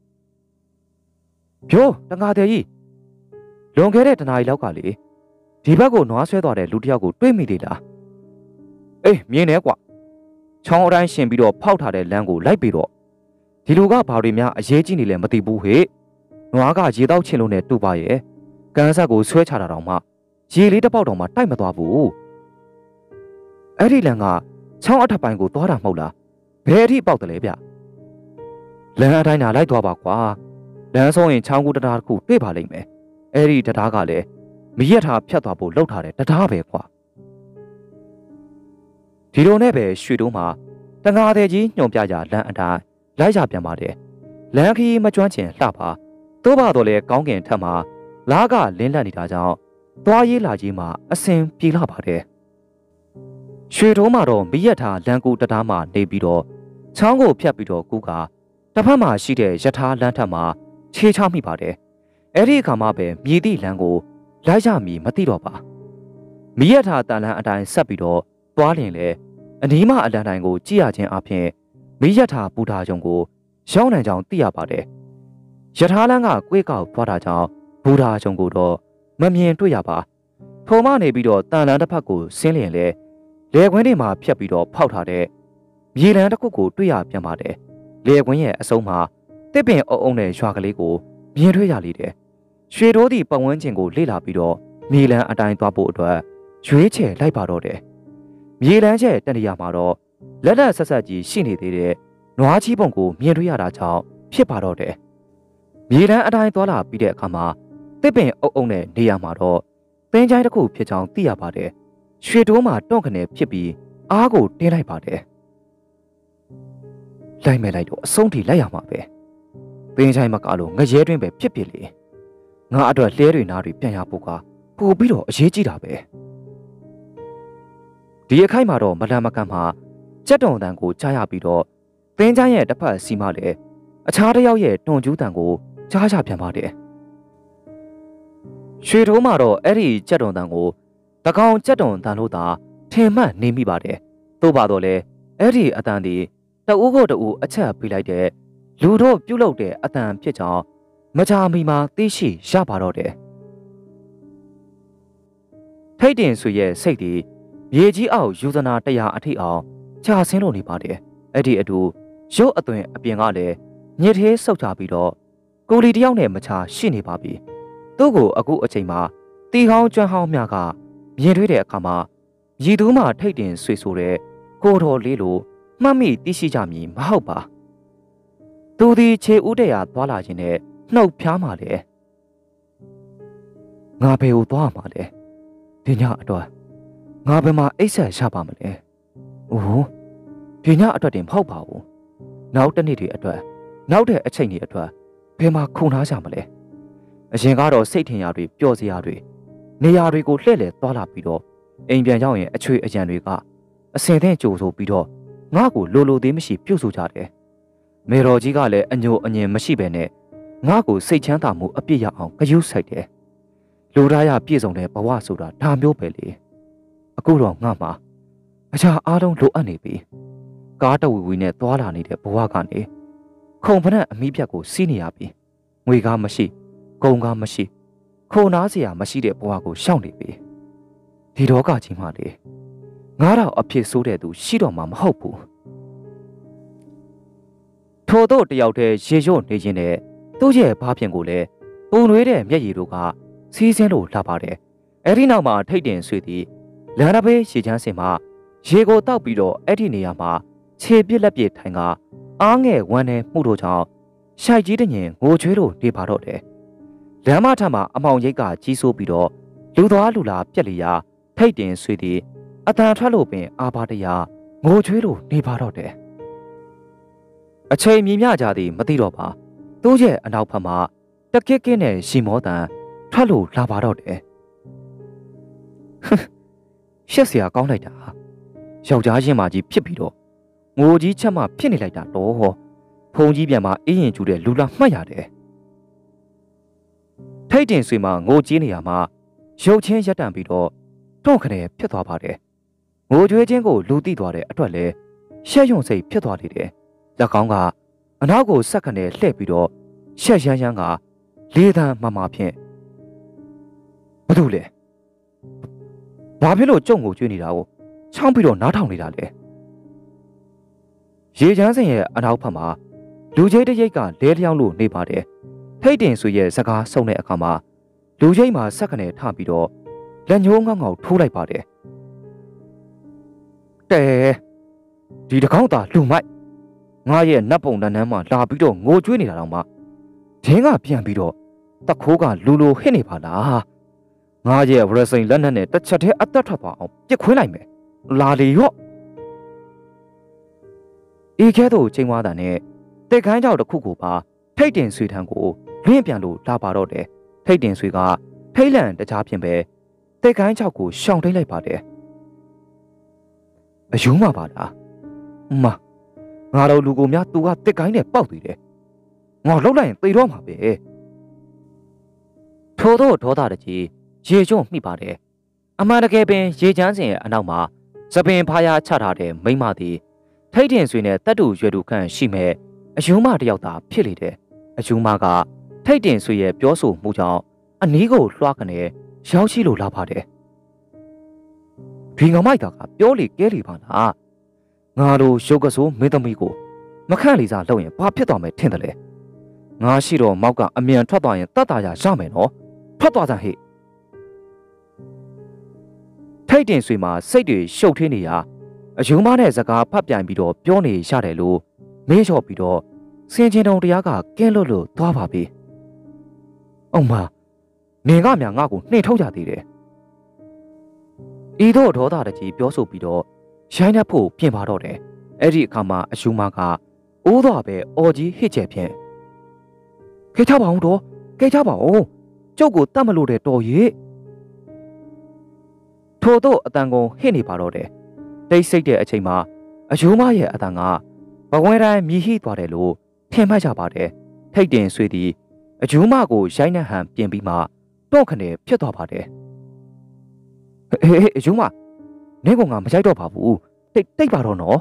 ဖြိုးတငါတဲ့ကြီးလွန်ခဲ့တဲ့တနားရီလောက်ကလေဒီဘက်ကိုနွားဆွဲသွားတဲ့လူတစ်ယောက်ကိုတွေ့မိသေးလားအေးမြင်နေကွာချောင်းအတိုင်းရှင်ပြီးတော့ဖောက်ထားတဲ့လမ်းကိုလိုက်ပြီးတော့ဒီလူကဘာတွေများအရေးကြီးနေလဲမသိဘူးဟဲ့နွားကရေတောက်ချင်လို့နဲ့တူပါရဲ့ကန်းဆက်ကိုဆွဲချတာတော့မှရေလေးတစ်ပေါက်တော့မှတိုက်မသွားဘူးအဲ့ဒီလမ်းကချောင်းအထက်ပိုင်းကိုသွားတာမဟုတ်လားဘယ်အထိပေါက်တယ်လဲဗျလမ်းအတိုင်းသာလိုက်သွားပါကွာလမ်းဆုံးရင်ချောင်းကူတရားတစ်ခုတွေ့ပါလိမ့်မယ်အဲ့ဒီတရားကလည်းမရက်ထားဖြတ်သွားဖို့လှုပ်ထားတဲ့တရားပဲကွာဒီလိုနဲ့ပဲရွှေတုံးမှာတငါတဲ့ကြီးညွန်ပြကြလမ်းအတိုင်းလိုက်ရပြန်ပါတယ်လမ်းခရီးမကျွမ်းကျင်လှပါသို့ပါတော့လေကောင်းကင်ထက်မှာလားကလင်းလက်နေတာကြောင့်သွားရေးလာကြီးမှာအစင်ပြေလာပါတယ်ရွှေတုံးမှာတော့မရက်ထားလမ်းကူတရားမှာနေပြီးတော့ချောင်းကိုဖြတ်ပြီးတော့ကူကတစ်ဖက်မှာရှိတဲ့ရထားလမ်းထက်မှာခြေချမိပါတယ်အဲ့ဒီအခါမှာပဲမြည်သည့်လမ်းကိုလိုက်ရမည်မသိတော့ပါမီးရထားတန်လန်းအတိုင်းဆက်ပြီးတော့သွားလျင်လေအနီးမှအလံတိုင်းကိုကြည့်ရခြင်းအပြင်မီးရထားပူထားခြင်းကိုရောက်နိုင်ကြောင်းသိရပါတယ်ရထားလမ်းကကွေးကောက်သွားတာကြောင့်ဘူတာချုံကိုတော့မမြင်တွေ့ရပါထိုမှနေပြီးတော့တန်လန်းတစ်ဖက်ကိုဆင်းလျင်လေလေကွင်းတွေမှာဖြတ်ပြီးတော့ဖောက်ထားတဲ့မြေလန်းတစ်ခုကိုတွေ့ရပြန်ပါတယ်လေကွင်းရဲ့အစုံမှာတစ်ပင်အုံအုံနဲ့ရွာကလေးကိုမြင်တွေ့ရလေတယ်ရွှေတိုးသည့်ပတ်ဝန်းကျင်ကိုလေ့လာပြီးတော့မြေလန်းအတိုင်းသွားဖို့အတွက်ရွေးချယ်လိုက်ပါတော့တယ်မြေလန်းကျဲတနေရာမှာတော့လက်လက်ဆက်ဆက်ကြီးရှိနေသေးတဲ့နွားချီးပုံကိုမြင်တွေ့ရတာကြောင့်ဖြစ်ပါတော့တယ်မြေလန်းအတိုင်းသွားလာပြီးတဲ့အခါမှာတစ်ပင်အုံအုံနဲ့နေရာမှာတော့သင်္ချိုင်းတစ်ခုဖြစ်ကြောင်းသိရပါတယ်ရွှေတိုးမှာတွန့်ခနဲဖြစ်ပြီးအားကိုတင်းလိုက်ပါတယ်လိုက်မဲ့လိုက်တော့အဆုံးထိလိုက်ရမှာပဲသင်္ချိုင်းမကလို့ငရဲတွင်ပဲဖြစ်ဖြစ်လေငါအတွက်လဲတွေနားတွေပြန်ရဖို့ကပို့ပြီးတော့အရေးကြီးတာပဲဒီအခိုက်မှာတော့မလန်မကန်မှာကြက်တုံတန်ကိုကြားရပြီးတော့သင်္ချိုင်းရဲ့တစ်ဖက်စီမှလည်းအခြားတစ်ယောက်ရဲ့တွန်ကျူးတန်ကိုကြားရပြန်ပါတယ်ရွှေထိုးမှာတော့အဲ့ဒီကြက်တုံတန်ကိုတကောင်ကြက်တုံတန်လို့သာထင်မှတ်နေမိပါတယ်သို့ပါတော့လေအဲ့ဒီအတန်ဒီတအူးကိုတအူးအချက်ပေးလိုက်တဲ့လူတို့ပြုတ်လုတဲ့အတန်ဖြစ်ကြောင်းမချာမီမှာသိရှိရပါတော့တယ်ထိတ်တင်ဆွေရဲ့စိတ်ဒီမြေကြီးအောက်ယူဇနာတရာအထိအောင်ခြာဆင်းလို့နေပါတယ်အဲ့ဒီအတူရုပ်အသွင်အပြင်ကလည်းညစ်သေးဆုတ်ချပြီးတော့ကိုလီတယောက်နဲ့မချာရှိနေပါပြီသူ့ကိုအခုအချိန်မှာတီဟောင်းကျွမ်းဟောင်းများကမြင်တွေ့တဲ့အခါမှာရည်သူမှထိတ်တင်ဆွေဆိုတဲ့ကိုတော်လေးလိုမှတ်မိသိရှိကြမည်မဟုတ်ပါသူဒီခြေဦးတရာသွားလာခြင်းနဲ့နှုတ်ဖျားမှလည်းငါဘယ်ကိုသွားမှာလဲဒီညအတွက်ငါဘယ်မှာအိတ်ဆက်ရပါမလဲအိုးဒီညအတွက်တင်မဟုတ်ပါဘူးနောက်တစ်နေ့တွေအတွက်နောက်တဲ့အချိန်တွေအတွက်ဘယ်မှာခုန်ထားကြမလဲအရင်ကတော့စိတ်ထင်ရတွေပျော်စရာတွေနေရာတွေကိုလှည့်လည်သွားလာပြီးတော့အိမ်ပြန်ရောက်ရင်အချွေအကြံတွေကအစင်တဲ့ကြိုဆိုပြီးတော့ငါ့ကိုလိုလိုသေးမရှိပြုတ်ဆိုကြတယ်မေတော်ကြီးကလည်းအညိုအညင်မရှိပဲနဲ့ငါ့ကိုစိတ်ချမ်းသာမှုအပြည့်ရအောင်ဂရုစိုက်တယ်လူသားရပြည့်စုံတဲ့ဘဝဆိုတာဒါမျိုးပဲလေအခုတော့ငါမှာအခြားအားလုံးလိုအပ်နေပြီကားတဝီဝီနဲ့သွားလာနေတဲ့ဘဝကနေခုံဖနက်အမိပြတ်ကိုစီးနေရပြီငွေကားမရှိဂုံကားမရှိခုံနာစရာမရှိတဲ့ဘဝကိုရှောင်နေပြီဒီတော့ကကြီးမှလေငါတော့အဖြစ်ဆိုးတဲ့သူရှိတော့မှမဟုတ်ဘူးထို့တော့တယောက်တည်းရေရွတ်နေခြင်းနဲ့သူ့ရဲ့ဘားပြင်ကိုလည်းပုံနွေးတဲ့မျက်ရည်တို့ကစီးစင်းလို့လှပါတယ်အဲ့ဒီနောက်မှာထိတ်တင်ဆွေသည်လမ်းတစ်ဘေးရေချမ်းစင်မှာရေကိုတောက်ပြီးတော့အဲ့ဒီနေရာမှာခြေပြစ်လက်ပြစ်ထိုင်ကအားငယ်ဝမ်းနဲ့မှုတို့ကြောင့်ရှိုက်ကြီးတညင်ငိုချွေးလို့နေပါတော့တယ်လမ်းမထမှာအမောင်ရိတ်ကကြီးဆိုးပြီးတော့လူသွားလူလာပြက်လျာထိတ်တင်ဆွေသည်အတန်ထွက်လို့ပင်အာဘာတရားငိုချွေးလို့နေပါတော့တယ်အချိန်မြင်မြကြသည်မသိတော့ပါသူ့ရဲ့အနောက်ဘက်မှာတကစ်ကင်းနဲ့ရှီမောတန်ထွက်လို့လာပါတော့တယ်ရှက်စရာကောင်းလိုက်တာယောက်ျားချင်းမကြီးဖြစ်ပြီးတော့ငိုကြီးချက်မှဖြစ်နေလိုက်တာတော့ဟောဖုန်ကြီးပြန်မှာအေးရင်ကျူတဲ့လူလာမှတ်ရတယ်ထိတ်တင်ဆွေမှာငိုကြီးနေရမှာရုပ်ချင်းရက်တန့်ပြီးတော့တွန့်ခနဲဖြစ်သွားပါတယ်ငိုကြွေးချင်းကိုလူတိသွားတဲ့အတွက်လဲရှက်ယွန့်စိတ်ဖြစ်သွားလေတယ်လက်ကောင်းကအနောက်ကိုဆက်ခနဲလှည့်ပြီးတော့ရှက်ရမ်းရမ်းကလေးသန်းမမဖြင့်ဘာလို့လဲဘာဖြစ်လို့ကြုံကိုကျွေးနေတာကိုချောင်းပြီးတော့နားထောင်နေတာလဲရေချမ်းစင်ရဲ့အနောက်ဘက်မှာလူကြီးတရိတ်ကလဲလျောင်းလို့နေပါတယ်ထိတ်တင်ဆွေရဲ့စကားဆုံးတဲ့အခါမှာလူကြီးမှာဆက်ခနဲထပြီးတော့လက်ညှိုးငေါငေါထိုးလိုက်ပါတယ်တဲဒီတကောင်းသာလူမိုက်ငါရဲ့နတ်ပုံနန်းနန်းမှာလာပြီးတော့ငိုကြွေးနေတာတော့မှဒင်းကပြန်ပြီးတော့တခိုးကလူလိုဟစ်နေပါလားငါရဲ့ဝရစိန်လက်နက်နဲ့တစ်ချက်တည်းအသက်ထွက်သွားအောင်ပြစ်ခွင်းလိုက်မယ်လာလေရော့ဤကဲ့သို့ချိန်သွားတာနဲ့တိတ်ခိုင်းကြောက်တစ်ခုကိုပါထိတ်တင်ဆွေထံကိုလွင့်ပြန်လို့လာပါတော့တယ်ထိတ်တင်ဆွေကထိတ်လန့်တကြားဖြင့်ပဲတိတ်ခိုင်းကြောက်ကိုရှောင်တိတ်လိုက်ပါတယ်အယုံမှာပါလားမငါတို့လူကိုများသူကတိတ်ခိုင်းနဲ့ပေါက်သေးတယ်ငါလှုပ်လိုက်ရင်သေတော့မှာပဲထို့သောဒေါသတကြီးရေကျုံမိပါတယ်အမှန်တကယ်ပင်ရေချမ်းစင်ရဲ့အနောက်မှာသပင်ဖားရချထားတဲ့မိမသည်ထိတ်တင်ဆွေနဲ့တတ်တူရွယ်တူခန့်ရှိမဲ့အယူမတယောက်သာဖြစ်လေတယ်အယူမကထိတ်တင်ဆွေရဲ့ပြောဆိုမှုကြောင့်အနီးကိုလွှားကနေရောက်ရှိလို့လာပါတယ်ဒီငမိုက်တာကပြောလေကဲလေပါလားငါတို့ရုပ်ကဆိုးမင်းသမီးကိုမခန့်လီစားလုပ်ရင်ဘာဖြစ်သွားမယ်ထင်တယ်လေငါရှိတော့မောက်ကအမြန်ထွက်သွားရင်တတ်တာရရမယ်နော်ထွက်သွားစမ်းဟဲ့ထိတ်တင်ဆွေမှာစိတ်တွေရှုပ်ထွေးနေရအယူမနဲ့စကားဖတ်ပြိုင်ပြီးတော့ပြောနေရတယ်လို့မေးလျှော့ပြီးတော့စင်ချင်းတုံတရားကကင်းလွတ်လို့သွားပါပြီ။အုံမနင်ကမြငါ့ကိုနှိမ်ထုတ်ကြသေးတယ်။ဤတော့ဒေါသတကြီးပြောဆိုပြီးတော့ရိုင်းနှက်ဖို့ပြင်ပါတော့တယ်။အဲ့ဒီအခါမှာအယူမကအိုးတော့ပဲအော်ကြီးဟစ်ချက်ဖြင့်ခဲချပါအောင်တော့ခဲချပါအောင်ကျုပ်ကိုတတ်မလို့တဲ့တော်ရဲ့ထို့တော့အတန်ကုန်ဟစ်နေပါတော့တယ်တိတ်ဆိတ်တဲ့အချိန်မှာအယူမရဲ့အတန်ကဘဝဲတိုင်းမြည်ဟိသွားတယ်လို့ထင်မှတ်ကြပါတယ်ထိတ်တင်ဆွေသည်အယူမကိုရိုင်းနှက်ဟန်ပြင်ပြီးမှတော့ခနဲ့ဖြစ်သွားပါတယ်ဟေးအယူမနင်းကငါမကြိုက်တော့ပါဘူးတိတ်တိတ်ပါတော့နော်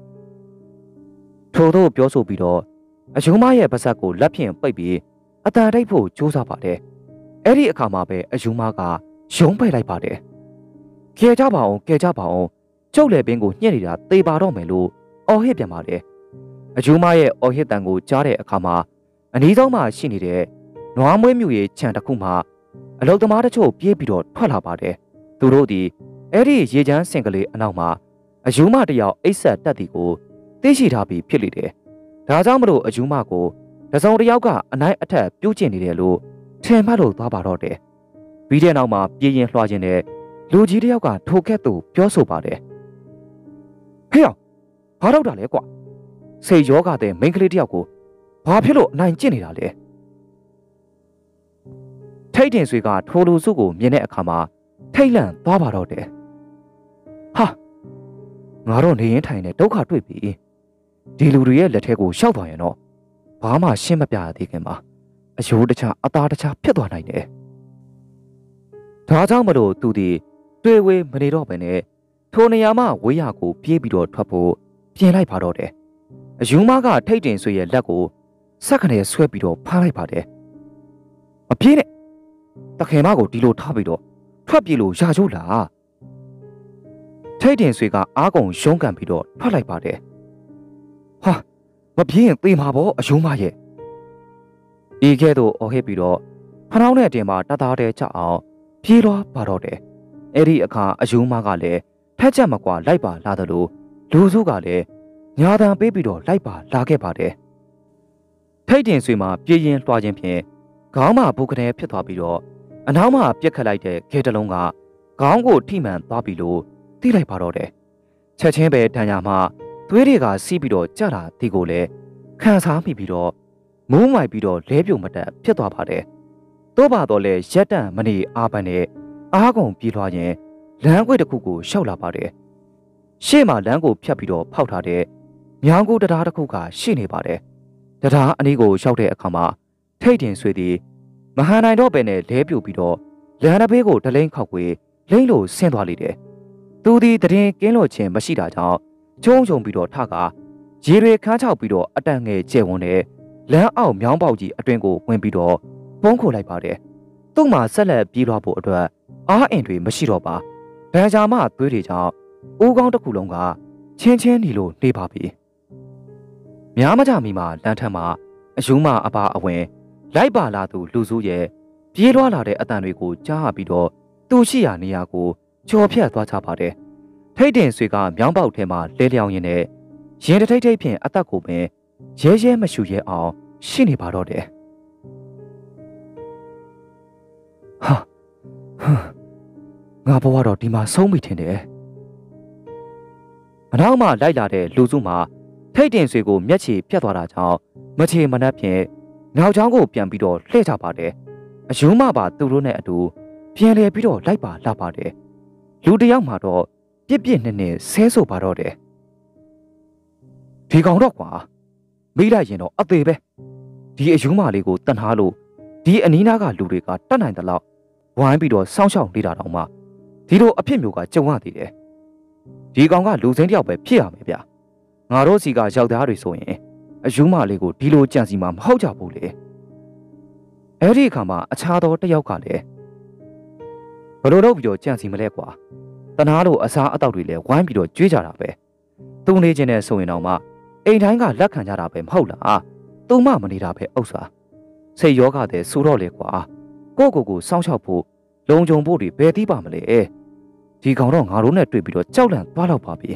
ထို့တော့ပြောဆိုပြီးတော့အယူမရဲ့ပါးစပ်ကိုလက်ဖြင့်ပိတ်ပြီးအတန်တိတ်ဖို့ကြိုးစားပါတယ်အဲ့ဒီအခါမှာပဲအယူမကရုံးပယ်လိုက်ပါတယ်ကဲကြပါအောင်ကဲကြပါအောင်ကျုပ်လည်းပင်ကိုညှက်နေတာသေပါတော့မယ်လို့အော်ဟစ်ပြန်ပါတယ်အယူမရဲ့အော်ဟစ်တန်ကိုကြားတဲ့အခါမှာအနီးဆုံးမှာရှိနေတဲ့နွားမွေးမြူရဲ့ခြံတစ်ခုမှာအလုသမားတချို့ပြေးပြီးတော့ထွက်လာပါတယ်သူတို့ဒီအဲ့ဒီရေချမ်းစင်ကလေးအနောက်မှာအယူမတယောက်အိတ်ဆက်တက်တီကိုသိရှိထားပြီးဖြစ်လေတယ်ဒါကြောင့်မလို့အယူမကိုတစုံတစ်ယောက်ကအနိုင်အထက်ပြုတ်ကျင်နေတယ်လို့ထင်မှတ်လို့သွားပါတော့တယ်ပြီးတဲ့နောက်မှာပြေးရင်လွှာခြင်းတဲ့လူကြီးတယောက်ကထိုကဲ့သို့ပြောဆိုပါတယ်ဟေ့အောင်ဘာတော့တာလဲကွာစိတ်ယောဂတဲ့မိန်းကလေးတယောက်ကိုဘာဖြစ်လို့အနိုင်ကျင့်နေတာလဲထိတ်တင်ဆွေကထိုလူစုကိုမြင်တဲ့အခါမှာထိတ်လန့်သွားပါတော့တယ်ဟာငါတော့နေရင်ထိုင်နေဒုက္ခတွေ့ပြီဒီလူတွေရဲ့လက်ထဲကိုရှောက်သွားရင်တော့ဘာမှရှင်းမပြရသေးခင်မှာအယိုးတခြားအသားတခြားဖြစ်သွားနိုင်တယ်ဒါကြောင့်မလို့သူဒီတွေ့ဝေးမနေတော့ဘဲနဲ့ထိုနေရာမှာဝေးရကိုပြေးပြီးတော့ထွက်ဖို့ပြင်လိုက်ပါတော့တယ်အယူမကထိတ်တင်ဆွေရဲ့လက်ကိုစက်ခနဲ့ဆွဲပြီးတော့ဖမ်းလိုက်ပါတယ်မပြေးနဲ့တခင်မကိုဒီလိုထားပြီးတော့ထွက်ပြေးလို့ရာကျိုးလားထိတ်တင်ဆွေကအားကုန်ရုံးကန်ပြီးတော့ထွက်လိုက်ပါတယ်ဟာမပြေးရင်သေမှာပေါ့အယူမရဲ့ဤကဲ့သို့အော်ဟစ်ပြီးတော့ဖနှောင်းနဲ့တင်မှာတသားတည်းချအောင်ပြေးလွှားပါတော့တယ်အဲ့ဒီအခါအယူမကလည်းထက်ချက်မကွာလိုက်ပါလာတယ်လို့လူစုကလည်းညာတံပေးပြီးတော့လိုက်ပါလာခဲ့ပါတယ်ထိတ်တင်ဆွေမှာပြေးရင်လွှားခြင်းဖြင့်ခေါင်းမှာဘုကတဲ့ဖြစ်သွားပြီးတော့အနောက်မှာပြက်ခတ်လိုက်တဲ့ခဲတလုံးကခေါင်းကိုထိမှန်သွားပြီလို့သိလိုက်ပါတော့တယ်ချက်ချင်းပဲတန်ညာမှာသွေးတွေကစီးပြီးတော့ကြတာဒီကိုလည်းခံစားမိပြီးတော့မူးမိုက်ပြီးတော့လဲပြုံမတက်ဖြစ်သွားပါတယ်သို့ပါတော့လေရက်တန့်မနေအားပန်းနဲ့အားကုန်ပြေးလွှားရင်လမ်းကွေ့တစ်ခုကိုရှောက်လာပါတယ်ရှေ့မှာလမ်းကိုဖြတ်ပြီးတော့ဖောက်ထားတဲ့မြောင်းကူတရားတစ်ခုကရှိနေပါတယ်တရားအနည်းကိုရှောက်တဲ့အခါမှာထိတ်တင်ဆွေသည်မဟန်နိုင်တော့ပဲနဲ့လဲပြိုပြီးတော့လမ်းတစ်ဘေးကိုတလိမ့်ခောက်ွေလိမ့်လို့ဆင်းသွားလိမ့်တယ်သူသည်တရင်ကင်းလို့ခြင်းမရှိတာကြောင့်ချုံချုံပြီးတော့ထကရေတွေခန်းချောက်ပြီးတော့အတန်ငယ်ကျဲဝန်းတဲ့လမ်းအောက်မြောင်းပေါက်ကြီးအတွင်းကိုဝင်ပြီးတော့ပုံးခိုလိုက်ပါတယ်သူ့မှာဆက်လက်ပြေးလွှားဖို့အတွက်အားအင်တွေမရှိတော့ပါဗန်ဂျာမသွေးတွေကြောင့်ဦးကောင်းတစ်ခုလုံးကချင်းချင်းနေလို့နေပါပြီများမကြမီမှာလမ်းထက်မှာအယူမအပါအဝင်လိုက်ပါလာသူလူစုရဲ့ပြေးလွှားလာတဲ့အတန်တွေကိုကြားပြီးတော့သူ့ရှိရာနေရာကိုကြော်ဖြတ်သွားချပါတယ်ထိတ်တင်ဆွေကမြောင်းပေါက်ထဲမှာလဲလျောင်းရင်းနဲ့ရင်တထိတ်ထိတ်ဖြင့်အသက်ကိုပင်ရဲရဲမရှူရဲအောင်ရှိနေပါတော့တယ်ဟာငါဘဝတော့ဒီမှာဆုံးပြီထင်တယ်အနောက်မှလိုက်လာတဲ့လူစုမှာထိတ်တင်ဆွေကိုမျက်ခြေပြတ်သွားတာကြောင့်မချေမနှက်ဖြင့်နောက်ချောင်းကိုပြန်ပြီးတော့လှည့်ချပါတယ်အယူမပါသူတို့နဲ့အတူပြန်လည်ပြီးတော့လိုက်ပါလာပါတယ်လူတယောက်မှတော့ပြစ်ပြစ်နဲ့နဲ့ဆဲဆိုပါတော့တယ်ဒီကောင်တော့ကွာမိလိုက်ရင်တော့အသေးပဲဒီအယူမလေးကိုတန်ထားလို့ဒီအနီးနားကလူတွေကတတ်နိုင်တယ်လို့ဝိုင်းပြီးတော့စောင့်ရှောက်နေတာတောင်မှဒီလိုအဖြစ်မျိုးကကြုံရသေးတယ်ဒီကောင်ကလူစိမ်းတယောက်ပဲဖြစ်ရမယ်ဗျငါတို့စီကရောက်သားတွေဆိုရင်အယူမလေးကိုဒီလိုကြံစီမှာမဟုတ်ကြဘူးလေအဲ့ဒီအခါမှာအခြားသောတယောက်ကလည်းဘလို့တော့ပြီးတော့ကြံစီမလဲကွာတနာလို့အစားအသောက်တွေလည်းဝိုင်းပြီးတော့ကြွေးကြတာပဲသူနေချင်းနဲ့ဆိုရင်တော့မှအိမ်တိုင်းကလက်ခံကြတာပဲမဟုတ်လားသူမှမနေတာပဲဥစ္စာစိတ်ယောဂတဲ့ဆိုတော့လေကွာကိုကိုကိုစောင့်ရှောက်ဖို့လုံခြုံဖို့တွေဘယ်သိပါမလဲဒီကောင်တော့ငါတို့နဲ့တွေ့ပြီးတော့ကြောက်လန့်သွားတော့ပါပြီ